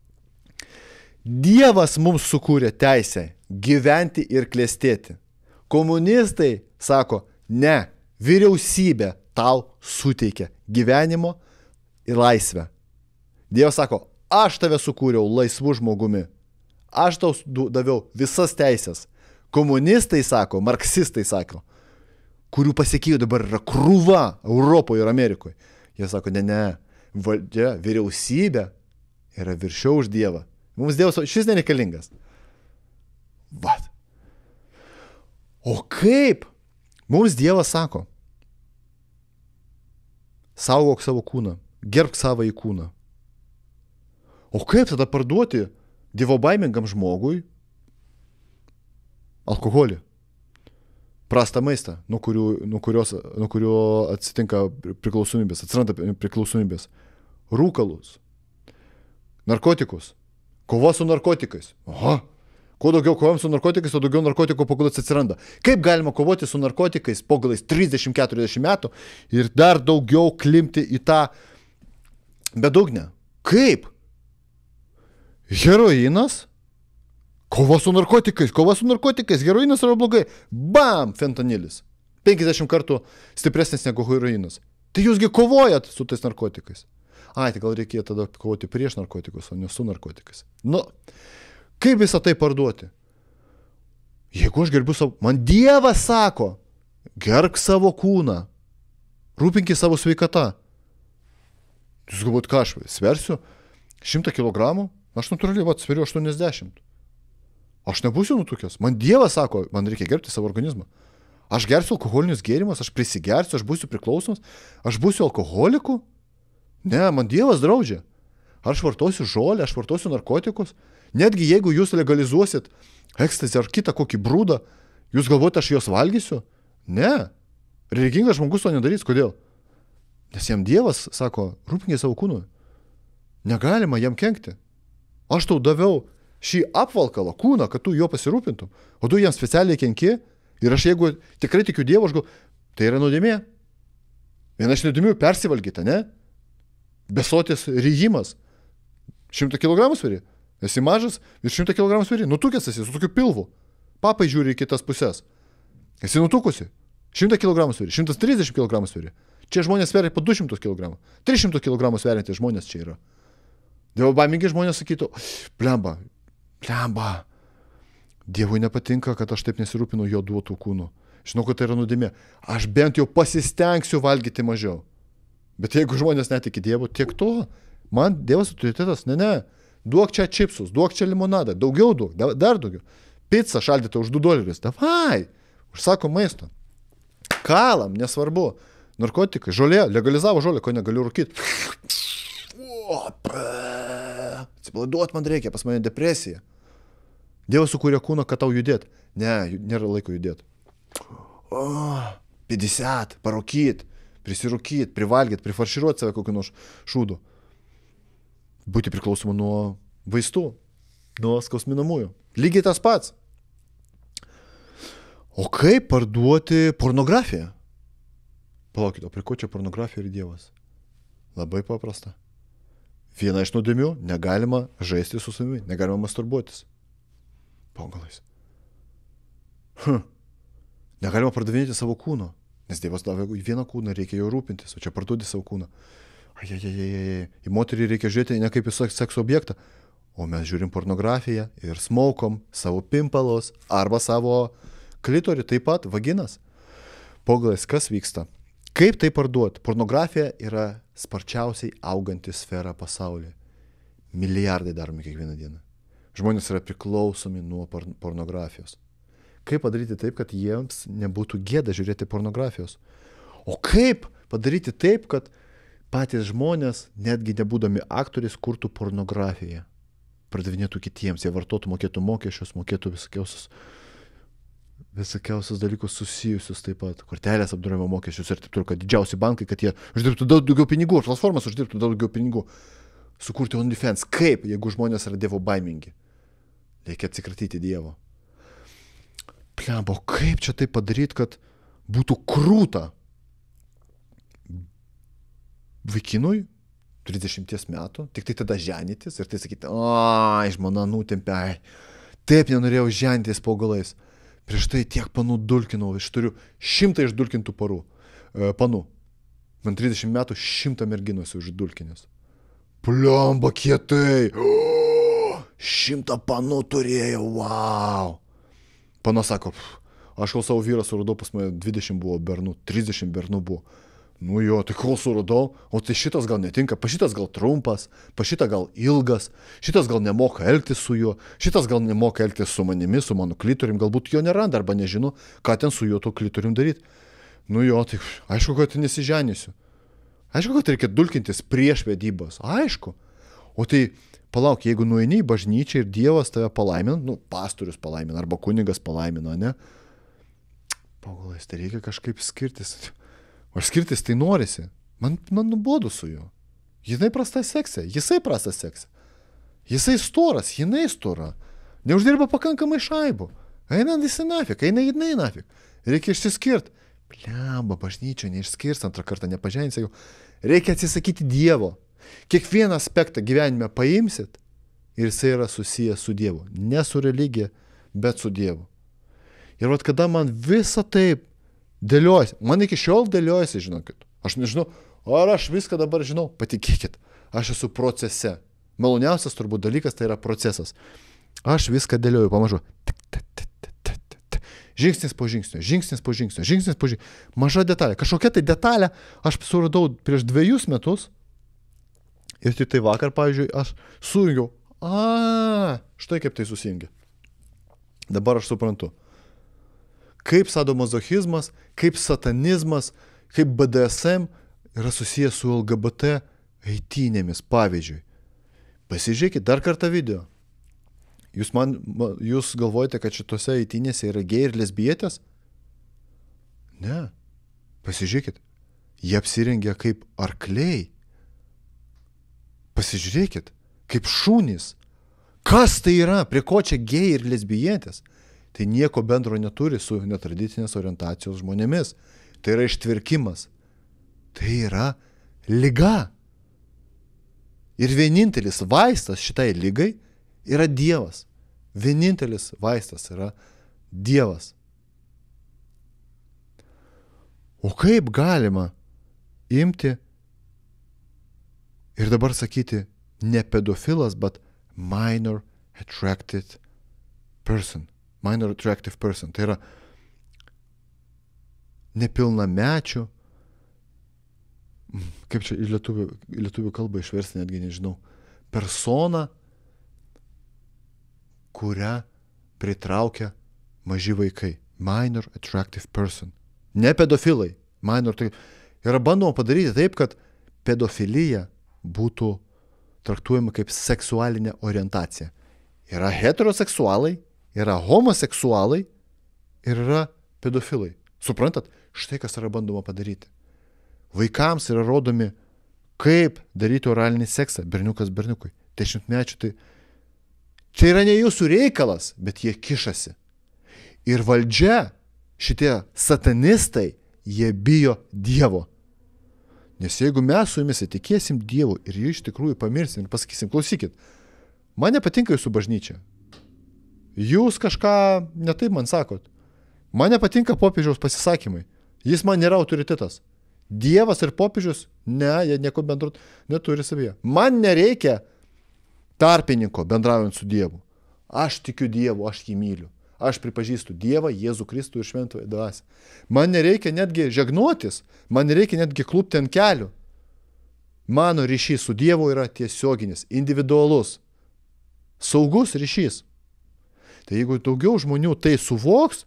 Dievas mums sukūrė teisę gyventi ir klestėti. Komunistai sako, ne, vyriausybė tau suteikia gyvenimo ir laisvę. Dievas sako, aš tave sukūriau laisvu žmogumi. Aš tau daviau visas teisės. Komunistai sako, marksistai sako, kurių pasiekėjų dabar yra krūva Europoje ir Amerikoje. Jie sako, ne, ne, valdžia, vyriausybė yra viršiau už Dievą. Mums Dievas šis nereikalingas. Vat. O kaip? Mums Dievas sako, saugok savo kūną, gerbk savo į kūną. O kaip tada parduoti dievobaimingam žmogui alkoholį, prastą maistą, nuo, kurių, nuo, kurios, nuo kurio atsitinka priklausomybės, atsiranda priklausomybės, rūkalus, narkotikus, kova su narkotikais. Aha, kuo daugiau kovojam su narkotikais, o daugiau narkotikų pagulas atsiranda. Kaip galima kovoti su narkotikais pagulas trisdešimt keturiasdešimt metų ir dar daugiau klimti į tą bedugnę? Kaip? Heroinas, kova su narkotikais, kova su narkotikais, heroinas yra blogai. Bam, fentanilis. penkiasdešimt kartų stipresnis negu heroinas. Tai jūsgi kovojat su tais narkotikais. Ai, tai gal reikėjo tada kovoti prieš narkotikus, o ne su narkotikais. Nu, kaip visą tai parduoti? Jeigu aš gerbiu savo, man Dievas sako, gerbk savo kūną, rūpinkis savo sveikatą. Jūs galvojat, ką aš sversiu? Šimtą kilogramų? Aš natūraliai, va, sveriu aštuoniasdešimt. Aš nebūsiu nutukęs. Man Dievas sako, man reikia gerbti savo organizmą. Aš gersiu alkoholinius gėrimus, aš prisigersiu, aš būsiu priklausomas, aš būsiu alkoholiku. Ne, man Dievas draudžia. Aš vartosiu žolę, aš vartosiu narkotikus. Netgi jeigu jūs legalizuosit ekstazį ar kitą kokį brūdą, jūs galvojate, aš juos valgysiu? Ne. Religingas žmogus to nedarys. Kodėl? Nes jam Dievas sako, rūpinkis savo kūnu. Negalima jam kenkti. Aš tau daviau šį apvalkalą, kūną, kad tu jo pasirūpintum. O tu jam specialiai kenki. Ir aš jeigu tikrai tikiu Dievu, aš galvoju, tai yra nuodėmė. Viena iš nuodėmių persivalgyta, ne? Besotis ryjimas. Šimtą kilogramų sveri. Esi mažas, virš šimtą kilogramų sveri. Nutukęs esi, su tokiu pilvu. Papai žiūri į kitas pusės. Esi nutukusi. Šimtą kilogramų sveri. Šimtas trisdešimt kilogramų sveri. Čia žmonės sveria po du šimtus kilogramų. tris šimtus kilogramų sveriantys žmonės čia yra. Dievo baimingi žmonės sakytų, blemba, blemba. Dievui nepatinka, kad aš taip nesirūpinu jo duotų kūnų. Žinau, kad tai yra nuodėmė. Aš bent jau pasistengsiu valgyti mažiau. Bet jeigu žmonės netiki Dievu, tiek to. Man Dievas autoritetas, ne, ne. Duok čia čipsus, duok čia limonadą, daugiau duok, dar daugiau. Pizza šaldyta už du dolerius. Davai, užsako maisto. Kalam, nesvarbu. Narkotikai, žolė, legalizavo žolę, ko negaliu rūkyti. Atsipalaiduot man reikia, pas mane depresija. Dievas sukūrė kūną, kad tau judėt. Ne, nėra laiko judėt. O, pidiset, parūkyt, prisirūkyt, privalgyt, prifarširuot save kokiu nors šūdu. Būti priklausomu nuo vaistų, nuo skausminamųjų. Lygiai tas pats. O kaip parduoti pornografiją? Palaukit, o prie ko čia pornografija ir Dievas? Labai paprasta. Viena iš nuodėmių, negalima žaisti su savimi, negalima masturbuotis. Paugalais. Hm. Negalima pardavinėti savo kūno, nes Dievas davė vieną kūną, reikia jo rūpintis, o čia parduodi savo kūną. Ajajajajai. Į moterį reikia žiūrėti ne kaip į sekso objektą, o mes žiūrim pornografiją ir smaukom savo pimpalus arba savo klitorį, taip pat vaginas. Paugalais, kas vyksta? Kaip tai parduoti? Pornografija yra sparčiausiai auganti sfera pasaulyje. Milijardai daromi kiekvieną dieną. Žmonės yra priklausomi nuo pornografijos. Kaip padaryti taip, kad jiems nebūtų gėda žiūrėti pornografijos? O kaip padaryti taip, kad patys žmonės, netgi nebūdami aktoriais, kurtų pornografiją? Pardavinėtų kitiems, jie vartotų, mokėtų mokesčius, mokėtų visokiausius, visokiausius dalykus susijusius taip pat. Kortelės apdorojimo mokesčius ir taip toliau, kad didžiausi bankai, kad jie uždirbtų daug daugiau pinigų, platformas uždirbtų daug daugiau pinigų. Sukurti OnlyFans. Kaip, jeigu žmonės yra Dievo baimingi? Reikia atsikratyti Dievo. Plemba, kaip čia tai padaryti, kad būtų krūta vaikinui trisdešimties metų, tik tai tada ženytis ir tai sakyti, ai, žmona nutempė, ai, taip nenorėjau ženytis po galais. Prieš tai tiek panų dulkinau, aš turiu šimtą išdulkintų parų, e, panų. Man trisdešimt metų šimtą merginos išdulkinęs. Plemba, kietai. O, šimtą panų turėjau, wow. Pana sako, aš kol savo vyrą suradau, pas mane dvidešimt buvo bernų, trisdešimt bernų buvo. Nu jo, tai kol suradau, o tai šitas gal netinka, pa šitas gal trumpas, pa šitą gal ilgas, šitas gal nemoka elgtis su juo, šitas gal nemoka elgtis su manimi, su mano klitorim, galbūt jo neranda arba nežino, ką ten su juo to klitorim daryti. Nu jo, tai aišku, kad nesiženysiu. Aišku, kad reikia dulkintis prieš vedybas, aišku. O tai, palauk, jeigu nueini į bažnyčią ir Dievas tave palaimina, nu, pastorius palaimina, arba kunigas palaimina, ne? Pagalais, tai reikia kažkaip skirtis. O skirtis tai norisi. Man, man nubodu su juo. Jinai prasta seksė, jisai prasta seksė. Jisai storas, jinai stora. Neuždirba pakankamai šaibų. Eina visi nafik, eina jinai nafik. Reikia išsiskirt. Plemba, bažnyčio neišskirs, antrą kartą nepažensi. Reikia atsisakyti Dievo. Kiekvieną aspektą gyvenime paimsit ir jisai yra susijęs su Dievu. Ne su religija, bet su Dievu. Ir vat kada man visa taip dėliojasi, man iki šiol dėliojasi, žinokit. Aš nežinau, ar aš viską dabar žinau, patikėkit, aš esu procese. Maloniausias turbūt dalykas tai yra procesas. Aš viską dėlioju, pamažu. Tik, tik, tik, tik, tik, tik. Žingsnis po žingsnio, žingsnis po žingsnio, žingsnis po žingsnio. Maža detalė. Kažkokia tai detalė aš suradau prieš dviejus metus ir tik tai vakar, pavyzdžiui, aš sujungiau. A, štai kaip tai susijungia. Dabar aš suprantu. Kaip sadomazochizmas, kaip satanizmas, kaip B D S M yra susijęs su L G B T eitynėmis, pavyzdžiui. Pasižiūrėkit dar kartą video. Jūs, man, jūs galvojate, kad šitose eitynėse yra gėjai ir lesbietės? Ne. Pasižiūrėkit. Jie apsirengia kaip arkliai. Pasižiūrėkit. Kaip šunys. Kas tai yra? Prie ko čia gėjai ir lesbietės? Tai nieko bendro neturi su netradicinės orientacijos žmonėmis. Tai yra ištvirkimas. Tai yra liga. Ir vienintelis vaistas šitai ligai yra Dievas. Vienintelis vaistas yra Dievas. O kaip galima imti ir dabar sakyti ne pedofilas, bet minor attracted person. Minor attractive person. Tai yra nepilnamečių, kaip čia į lietuvių, į lietuvių kalbą išversti, netgi nežinau, persona, kurią pritraukia maži vaikai. Minor attractive person. Ne pedofilai. Minor, tai yra bandoma padaryti taip, kad pedofilija būtų traktuojama kaip seksualinė orientacija. Yra heteroseksualai, yra homoseksualai ir yra pedofilai. Suprantat? Štai kas yra bandoma padaryti. Vaikams yra rodomi, kaip daryti oralinį seksą. Berniukas berniukui. Dešimtmečių tai... Čia yra ne jūsų reikalas, bet jie kišasi. Ir valdžia, šitie satanistai, jie bijo Dievo. Nes jeigu mes su jumis įtikėsim Dievu ir jį iš tikrųjų pamirsim ir pasakysim, klausykit, man nepatinka jūsų bažnyčia. Jūs kažką netaip man sakot. Man nepatinka popiežiaus pasisakymai. Jis man nėra autoritetas. Dievas ir popiežius, ne, jie nieko bendro neturi savyje. Man nereikia tarpininko bendraujant su Dievu. Aš tikiu Dievu, aš jį myliu. Aš pripažįstu Dievą, Jėzų Kristų ir Šventąją Dvasią. Man nereikia netgi žegnotis, man nereikia netgi klūpti ant kelių. Mano ryšys su Dievu yra tiesioginis, individualus, saugus ryšys. Tai jeigu daugiau žmonių tai suvoks,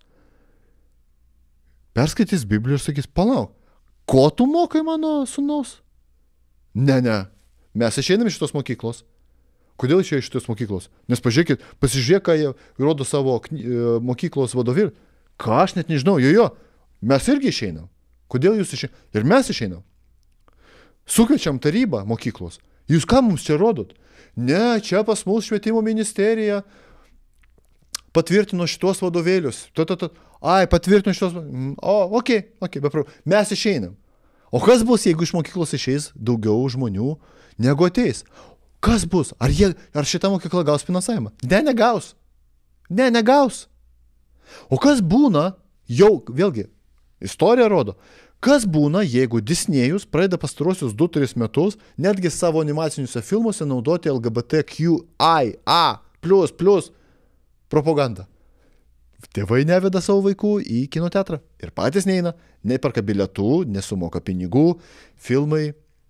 perskaitys Bibliją ir sakys, palauk, ko tu mokai mano sūnaus? Ne, ne, mes išeiname iš šitos mokyklos. Kodėl išėjo iš šitos mokyklos? Nes pažiūrėkit, pasižiūrėk, ką jie rodo savo kny... mokyklos vadovėlį. Ką aš net nežinau, jo, jo, mes irgi išeinam. Kodėl jūs išeinam? Ir mes išeinam. Sukviečiam tarybą mokyklos. Jūs ką mums čia rodot? Ne, čia pas mus švietimo ministerija patvirtino šitos vadovėlius. Ta, ta, ta. Ai, patvirtino šitos... O, okei, okay, okei, okay, beprav. Mes išeinam. O kas bus, jeigu iš mokyklos išeis daugiau žmonių negu ateis? Kas bus? Ar, jie, ar šita mokykla gaus finansavimą? Ne, negaus. Ne, negaus. O kas būna, jau, vėlgi, istorija rodo, kas būna, jeigu Disnėjus pradeda pastarosius du tris metus netgi savo animaciniuose filmuose naudoti L G B T Q I A plus plus propagandą. Tėvai neveda savo vaikų į kino teatrą ir patys neina, neperka bilietų, nesumoka pinigų, filmai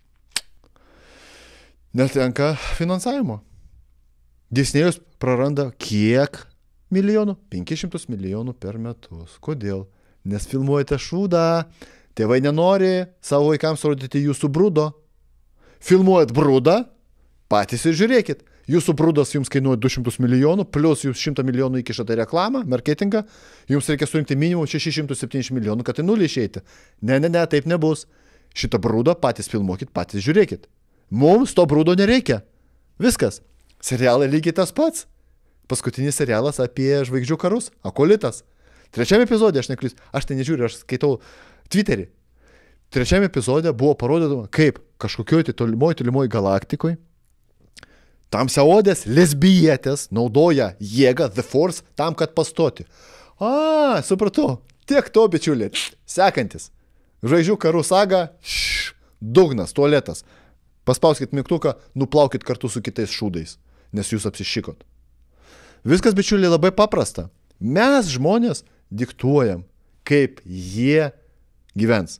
netenka finansavimo. Disnėjus praranda kiek milijonų? penkis šimtus milijonų per metus. Kodėl? Nes filmuojate šūdą, tėvai nenori savo vaikams rodyti jūsų brūdo. Filmuojat brūdą, patys ir žiūrėkit. Jūsų brūdas jums kainuoja du šimtus milijonų, plus jūs šimtą milijonų įkišate reklamą, marketingą, jums reikia surinkti minimum šešis šimtus septyniasdešimt milijonų, kad tai nulį išeiti. Ne, ne, ne, taip nebus. Šitą brūdą patys filmuokit, patys žiūrėkit. Mums to brūdo nereikia. Viskas. Serialai lygiai tas pats. Paskutinis serialas apie žvaigždžių karus. Akolitas. Trečiame epizode, aš neklysiu, aš tai nežiūriu, aš skaitau Twitterį. Trečiame epizode buvo parodydama, kaip kažkokioj tai tolimoj, tolimoj galaktikoje tamsiaodės lesbietės naudoja jėgą, the force, tam, kad pastoti. A, supratau. Tiek to, bičiuliai. Sekantis. Žvaigždžių karų saga. Šš, dugnas, tualetas. Paspauskit mygtuką, nuplaukit kartu su kitais šūdais, nes jūs apsišikot. Viskas, bičiuliai, labai paprasta. Mes, žmonės, diktuojam, kaip jie gyvens.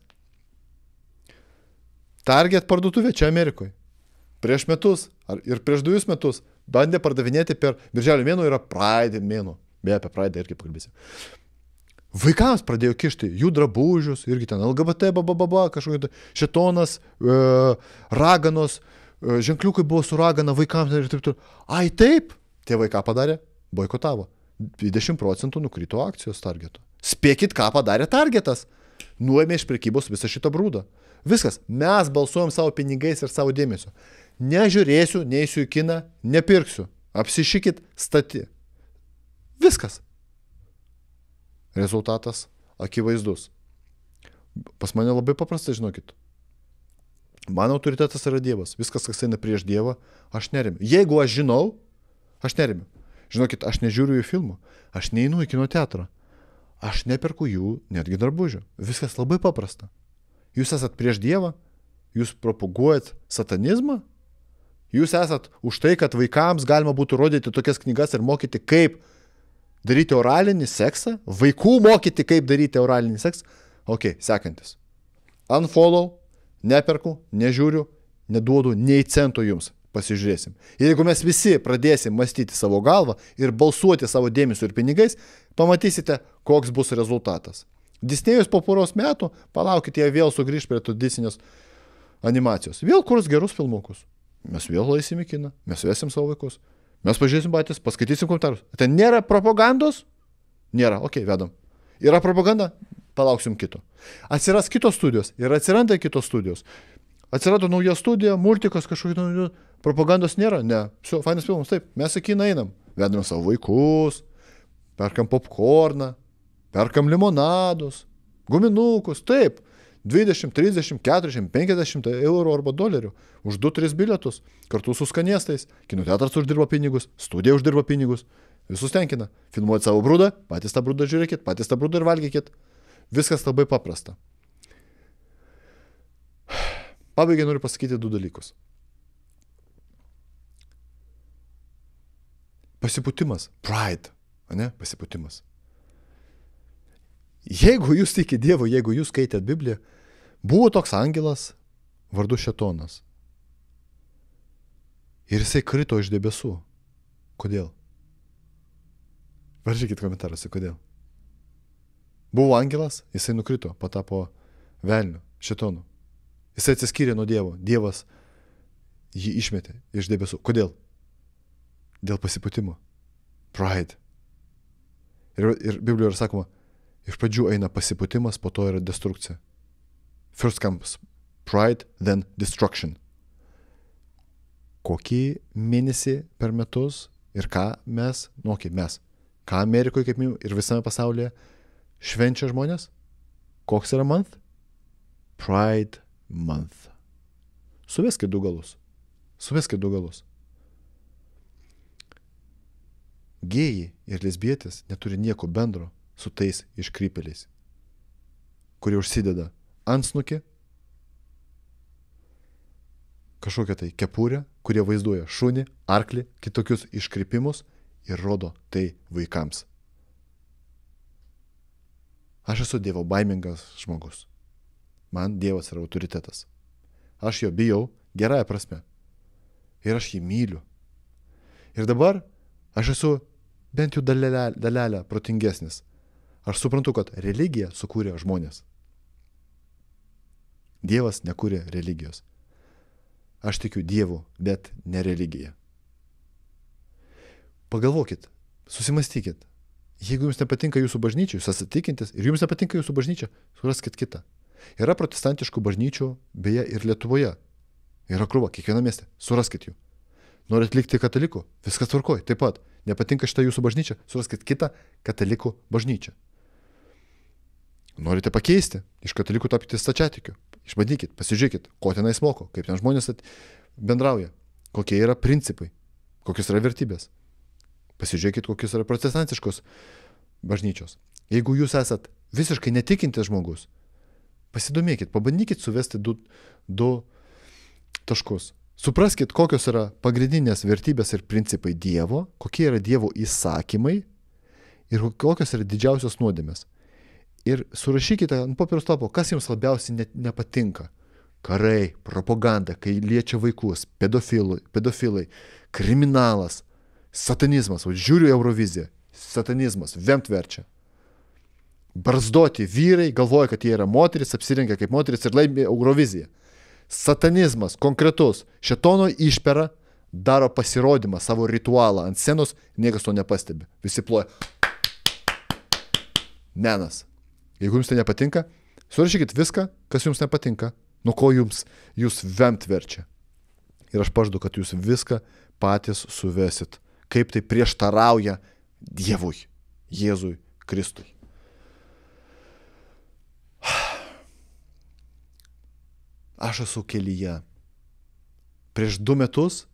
Target parduotuvė čia Amerikoje. Prieš metus ar, ir prieš dujus metus bandė pardavinėti per birželio mėnuo yra Pride mėnuo. Beje, apie Pride irgi pakalbėsim. Vaikams pradėjo kišti jų drabužius, irgi ten L G B T, babababa, kažkokį šetonas, e, raganos, e, ženkliukai buvo su ragana vaikams ir taip toliau. Ai taip, tie vaiką padarė, boikotavo. dvidešimt procentų nukrito akcijos Targeto. Spėkit, ką padarė Targetas. Nuėmė iš prekybos visą šitą brūdą. Viskas, mes balsuojam savo pinigais ir savo dėmesio. Nežiūrėsiu, neįsiu į kiną, nepirksiu. Apsišykit stati. Viskas. Rezultatas akivaizdus. Pas mane labai paprastai, žinokit. Mano autoritetas yra Dievas. Viskas, kas eina prieš Dievą, aš nerimiu. Jeigu aš žinau, aš nerimiu. Žinokit, aš nežiūriu jų filmų. Aš neinu į kino teatrą. Aš neperku jų netgi drabužių. Viskas labai paprasta. Jūs esat prieš Dievą, jūs propaguojat satanizmą, jūs esat už tai, kad vaikams galima būtų rodyti tokias knygas ir mokyti, kaip daryti oralinį seksą, vaikų mokyti, kaip daryti oralinį seksą. Ok, sekantis. Unfollow, neperku, nežiūriu, neduodu nei cento jums. Pasižiūrėsim. Ir jeigu mes visi pradėsim mąstyti savo galvą ir balsuoti savo dėmesio ir pinigais, pamatysite, koks bus rezultatas. Disnėjus po poros metų, palaukite, jie vėl sugrįž prie to Disney'os animacijos. Vėl kurs gerus filmukus. Mes vėl laisim į kiną, mes vesim savo vaikus. Mes pažiūrėsim patys, paskaitysim komentarus. Ten nėra propagandos? Nėra, ok, vedam. Yra propaganda? Palauksim kito. Atsiras kitos studijos ir atsiranda kitos studijos. Atsirado nauja studija, multikas kažkokia, propagandos nėra, ne. Все, fainas filmas, taip, mes į kiną einam. Vedam savo vaikus, perkam popkorną, perkam limonadus, guminukus, taip. dvidešimt, trisdešimt, keturiasdešimt, penkiasdešimt eurų arba dolerių už du tris bilietus, kartu su skanėstais. Kino teatras uždirba pinigus, studija uždirba pinigus, visus tenkina. Filmuojat savo brūdą, patys tą brūdą žiūrėkit, patys tą brūdą ir valgykit. Viskas labai paprasta. Pabaigai noriu pasakyti du dalykus. Pasipūtimas, pride, ane, pasipūtimas. Jeigu jūs tikite Dievu, jeigu jūs skaitėt Bibliją, buvo toks angelas vardu Šetonas. Ir jisai krito iš debesų. Kodėl? Parašykit komentaruose, kodėl. Buvo angelas, jisai nukrito, patapo velniu, Šetonu. Jisai atsiskyrė nuo Dievo. Dievas jį išmetė iš debesų. Kodėl? Dėl pasipūtimo. Pride. Ir, ir Biblijoje yra sakoma, iš pradžių eina pasipūtimas, po to yra destrukcija. First comes pride, then destruction. Kokį mėnesį per metus ir ką mes, nu, kaip mes, ką Amerikoje kaip minėjau, ir visame pasaulyje švenčia žmonės? Koks yra month? Pride month. Suveskit du galus. Suveskit du galus. Gėjai ir lesbietės neturi nieko bendro su tais iškrypėliais, kurie užsideda antsnukį, kažkokią tai kepurę, kurie vaizduoja šunį, arklį, kitokius iškrypimus ir rodo tai vaikams. Aš esu Dievo baimingas žmogus. Man Dievas yra autoritetas. Aš jo bijau gerąją prasme. Ir aš jį myliu. Ir dabar aš esu bent jau dalelę, dalelę protingesnis. Aš suprantu, kad religiją sukūrė žmonės. Dievas nekūrė religijos. Aš tikiu Dievu, bet ne religiją. Pagalvokit, susimastykit. Jeigu jums nepatinka jūsų bažnyčia, jūs esate tikintis ir jums nepatinka jūsų bažnyčia, suraskit kitą. Yra protestantiškų bažnyčių, beje, ir Lietuvoje. Yra krūva, kiekviena mieste. Suraskit jų. Norit likti katalikų? Viskas tvarkoj. Taip pat. Nepatinka šitą jūsų bažnyčią? Suraskit kitą katalikų bažnyčią. Norite pakeisti? Iš katalikų tapti stačiatikiu. Išbandykit, pasižiūrėkit, ko tenais moko, kaip ten žmonės bendrauja, kokie yra principai, kokios yra vertybės. Pasižiūrėkit, kokios yra protestantiškos bažnyčios. Jeigu jūs esat visiškai netikintis žmogus, pasidomėkit, pabandykit suvesti du, du taškus. Supraskit, kokios yra pagrindinės vertybės ir principai Dievo, kokie yra Dievo įsakymai ir kokios yra didžiausios nuodėmės. Ir surašykite ant popieriaus lapo, kas jums labiausiai ne, nepatinka. Karai, propaganda, kai liečia vaikus, pedofilai, pedofilai kriminalas, satanizmas. O žiūriu Euroviziją, satanizmas, vemt verčia. Barzdoti vyrai galvoja, kad jie yra moteris, apsirengia kaip moteris ir laimi Euroviziją. Satanizmas, konkretus, šėtono išpera, daro pasirodymą, savo ritualą ant scenos, niekas to nepastebi. Visi ploja. Menas. Jeigu jums tai nepatinka, surašykit viską, kas jums nepatinka, nuo ko jums jūs vemt verčia. Ir aš pažadu, kad jūs viską patys suvesit, kaip tai prieštarauja Dievui, Jėzui Kristui. Aš esu kelyje. Prieš du metus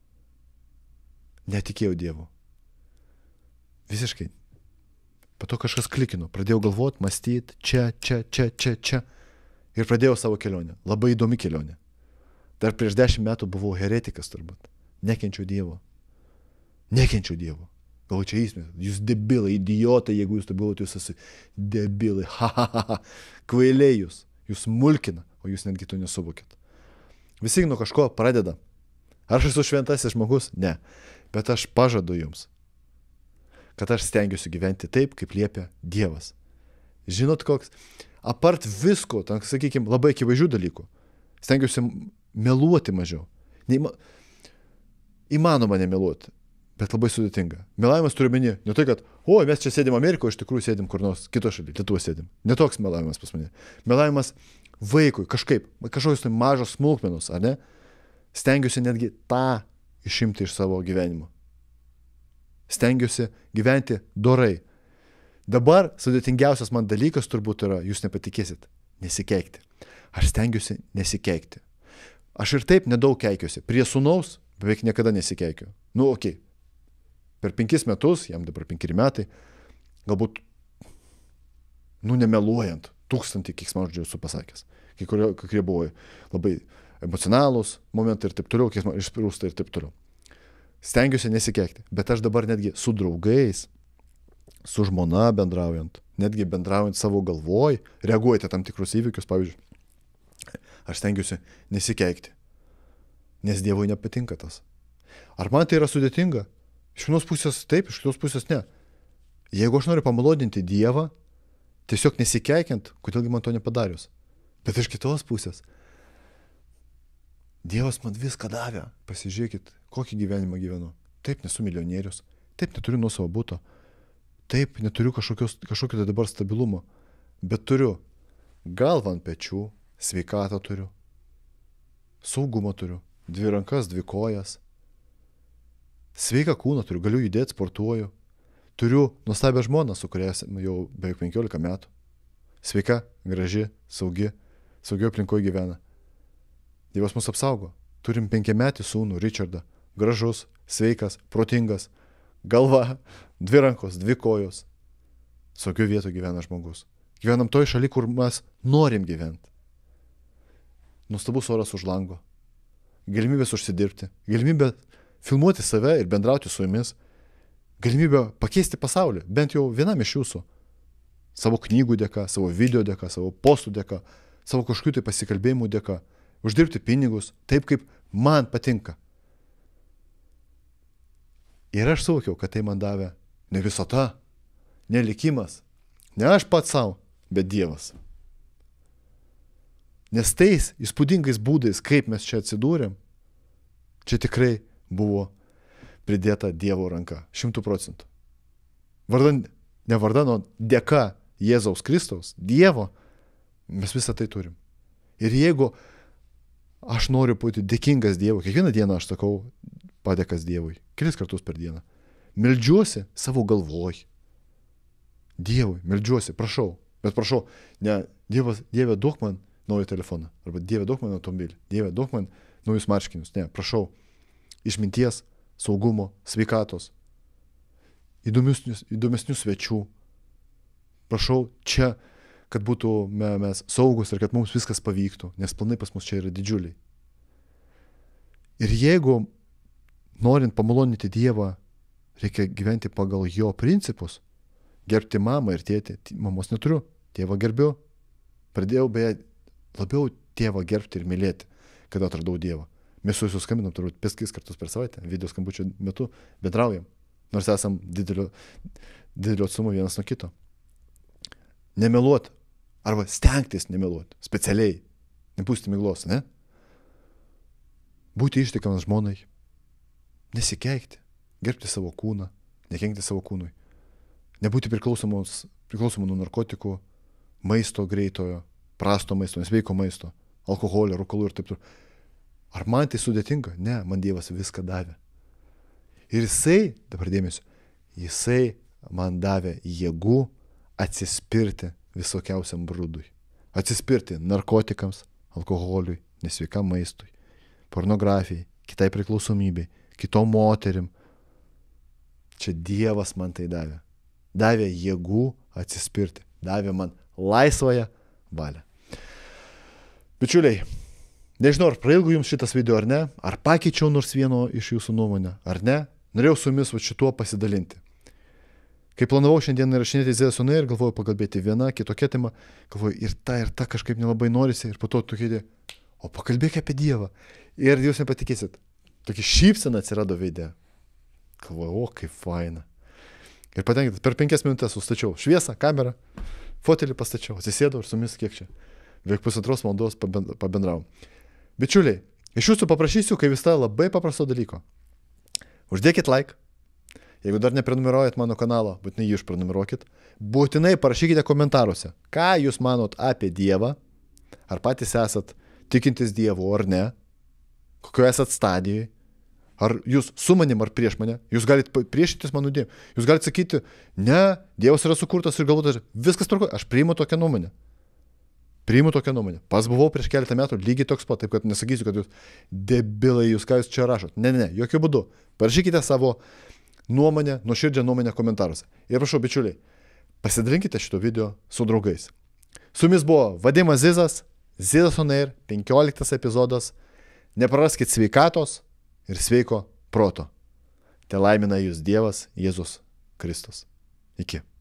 netikėjau Dievu. Visiškai. Po to kažkas klikino. Pradėjau galvoti, mąstyti, čia, čia, čia, čia, čia. Ir pradėjau savo kelionę. Labai įdomi kelionė. Dar prieš dešimt metų buvau heretikas turbūt. Nekenčiau Dievo. Nekenčiau Dievo. Galvoju, čia įsmės. Jūs debilai, idiotai, jeigu jūs tai buvote, jūs esi debilai. Ha, ha, ha, ha. Kvailiai jūs. Jūs mulkina, o jūs netgi to nesuvokit. Visi nuo kažko pradeda. Ar aš esu šventasis žmogus? Ne. Bet aš pažadu jums, kad aš stengiuosi gyventi taip, kaip liepia Dievas. Žinot koks? Apart visko, ten, sakykime, labai akivaizdžių dalykų, stengiuosi meluoti mažiau. Neįma... Įmanoma nemeluoti, bet labai sudėtinga. Melavimas turi meni, ne tai, kad, o, mes čia sėdim Amerikoje, iš tikrųjų sėdim kur nors kito šalyje, Lietuvoje sėdim. Netoks melavimas pas mane. Melavimas vaikui, kažkaip, kažkokios tai mažos smulkmenos, ar ne? Stengiuosi netgi tą išimti iš savo gyvenimo. Stengiuosi gyventi dorai. Dabar sudėtingiausias man dalykas turbūt yra, jūs nepatikėsit, nesikeikti. Aš stengiuosi nesikeikti. Aš ir taip nedaug keikiuosi. Prie sūnaus beveik niekada nesikeikiu. Nu, okei. Okay. Per penkis metus, jam dabar penkeri metai, galbūt, nu, nemeluojant, tūkstantį keiksmažodžių esu pasakęs. Kai kurie, kai kurie buvo labai emocionalūs momentai ir taip toliau, išsprūsta ir taip toliau. Stengiuosi nesikeikti, bet aš dabar netgi su draugais, su žmona bendraujant, netgi bendraujant savo galvoj, reaguojate tam tikrus įvykius, pavyzdžiui, aš stengiuosi nesikeikti, nes Dievui nepatinka tas. Ar man tai yra sudėtinga? Iš vienos pusės taip, iš kitos pusės ne. Jeigu aš noriu pamalodinti Dievą, tiesiog nesikeikiant, kodėlgi man to nepadarius? Bet iš kitos pusės, Dievas man viską davė. Pasižiūrėkit, kokį gyvenimą gyvenu. Taip, nesu milijonierius. Taip, neturiu nuosavo buto. Taip, neturiu kažkokio tai dabar stabilumo. Bet turiu galvą ant pečių, sveikatą turiu, saugumą turiu, dvi rankas, dvi kojas. Sveiką kūną turiu, galiu judėti, sportuoju. Turiu nuostabią žmoną, su kuria jau beveik penkiolika metų. Sveika, graži, saugi, saugio aplinkoje gyvena. Dievas mus apsaugo. Turim penkiametį sūnų, Richardą. Gražus, sveikas, protingas. Galva, dvi rankos, dvi kojos. Saugio vietoje gyvena žmogus. Gyvenam toj šaly, kur mes norim gyventi. Nuostabus oras už lango. Galimybės užsidirbti. Galimybė filmuoti save ir bendrauti su jumis. Galimybė pakeisti pasaulį, bent jau vienam iš jūsų. Savo knygų dėka, savo video dėka, savo postų dėka, savo kažkokių tai pasikalbėjimų dėka. Uždirbti pinigus taip, kaip man patinka. Ir aš suvokiau, kad tai man davė ne visata, ne likimas, ne aš pats savo, bet Dievas. Nes tais įspūdingais būdais, kaip mes čia atsidūrėm, čia tikrai buvo pridėta Dievo ranka, šimtų procentų. Vardan, ne vardan, o dėka Jėzaus Kristaus, Dievo, mes visą tai turim. Ir jeigu aš noriu būti dėkingas Dievui, kiekvieną dieną aš sakau padėkas Dievui, kelis kartus per dieną. Meldžiuosi savo galvoj. Dievui, meldžiuosi, prašau, bet prašau, ne, Dievas, Dieve, duok man naują telefoną, arba Dieve, duok man automobilį, Dieve, duok man naujus marškinius, ne, prašau, išminties, saugumo, sveikatos, įdomesnius, įdomesnių svečių. Prašau čia, kad būtų mes saugus ir kad mums viskas pavyktų, nes planai pas mus čia yra didžiuliai. Ir jeigu, norint pamaloninti Dievą, reikia gyventi pagal jo principus, gerbti mamą ir tėtį. Mamos neturiu, tėvą gerbiu. Pradėjau beje labiau tėvą gerbti ir mylėti, kada atradau Dievą. Mes su jūsų skambinam turbūt penkis kartus per savaitę, video skambučio metu bendraujam, nors esam didelio, didelio atstumo vienas nuo kito. Nemeluoti, arba stengtis nemeluoti, specialiai, nepūsti miglos, ne? Būti ištikamas žmonai, nesikeikti, gerbti savo kūną, nekenkti savo kūnui, nebūti priklausomos, priklausomų nuo narkotikų, maisto greitojo, prasto maisto, nesveiko maisto, alkoholio, rūkalų ir taip toliau. Ar man tai sudėtinga? Ne, man Dievas viską davė. Ir jisai, dabar dėmesio, jisai man davė jėgų atsispirti visokiausiam brudui. Atsispirti narkotikams, alkoholiui, nesveikam maistui, pornografijai, kitai priklausomybei, kitom moterim. Čia Dievas man tai davė. Davė jėgų atsispirti. Davė man laisvąją valią. Bičiuliai, nežinau, ar prailgo jums šitas video ar ne, ar pakeičiau nors vieno iš jūsų nuomonę, ar ne, norėjau su jumis va šituo pasidalinti. Kai planavau šiandien įrašinėti Zėdas on Air ir galvojau pakalbėti vieną, kitokią temą, galvojau ir ta, ir ta kažkaip nelabai norisi, ir po to tokia, o pakalbėk apie Dievą. Ir jūs nepatikėsit, tokia šypsena atsirado veide. Galvojau, o kaip faina. Ir patenkintas, per penkias minutės sustačiau šviesą, kamerą, fotelį pastačiau, atsisėdau ir su jumis kiek čia. Beveik pusantros valandos pabendravom. Bičiuliai, iš jūsų paprašysiu, kai vis tai labai paprasto dalyko. Uždėkit like. Jeigu dar neprenumeruojat mano kanalą, būtinai jį išprenumeruokit. Būtinai parašykite komentaruose, ką jūs manot apie Dievą. Ar patys esat tikintis Dievu ar ne. Kokio esat stadijoje. Ar jūs su manim ar prieš mane. Jūs galite priešytis mano Dievu. Jūs galite sakyti, ne, Dievas yra sukurtas ir galbūt viskas tvarkoja. Aš priimu tokią nuomonę. Priimu tokią nuomonę. Pas buvau prieš keletą metų lygiai toks pat, taip kad nesakysiu, kad jūs debilai, jūs ką jūs čia rašot. Ne, ne, ne, jokių būdų. Parašykite savo nuomonę, nuoširdžią nuomonę komentaruose. Ir prašau, bičiuliai, pasidalinkite šito video su draugais. Su jumis buvo Vadimas Zizas, Zėdas on Air, penkioliktas epizodas. Nepraraskit sveikatos ir sveiko proto. Te laimina jūs Dievas, Jėzus Kristus. Iki.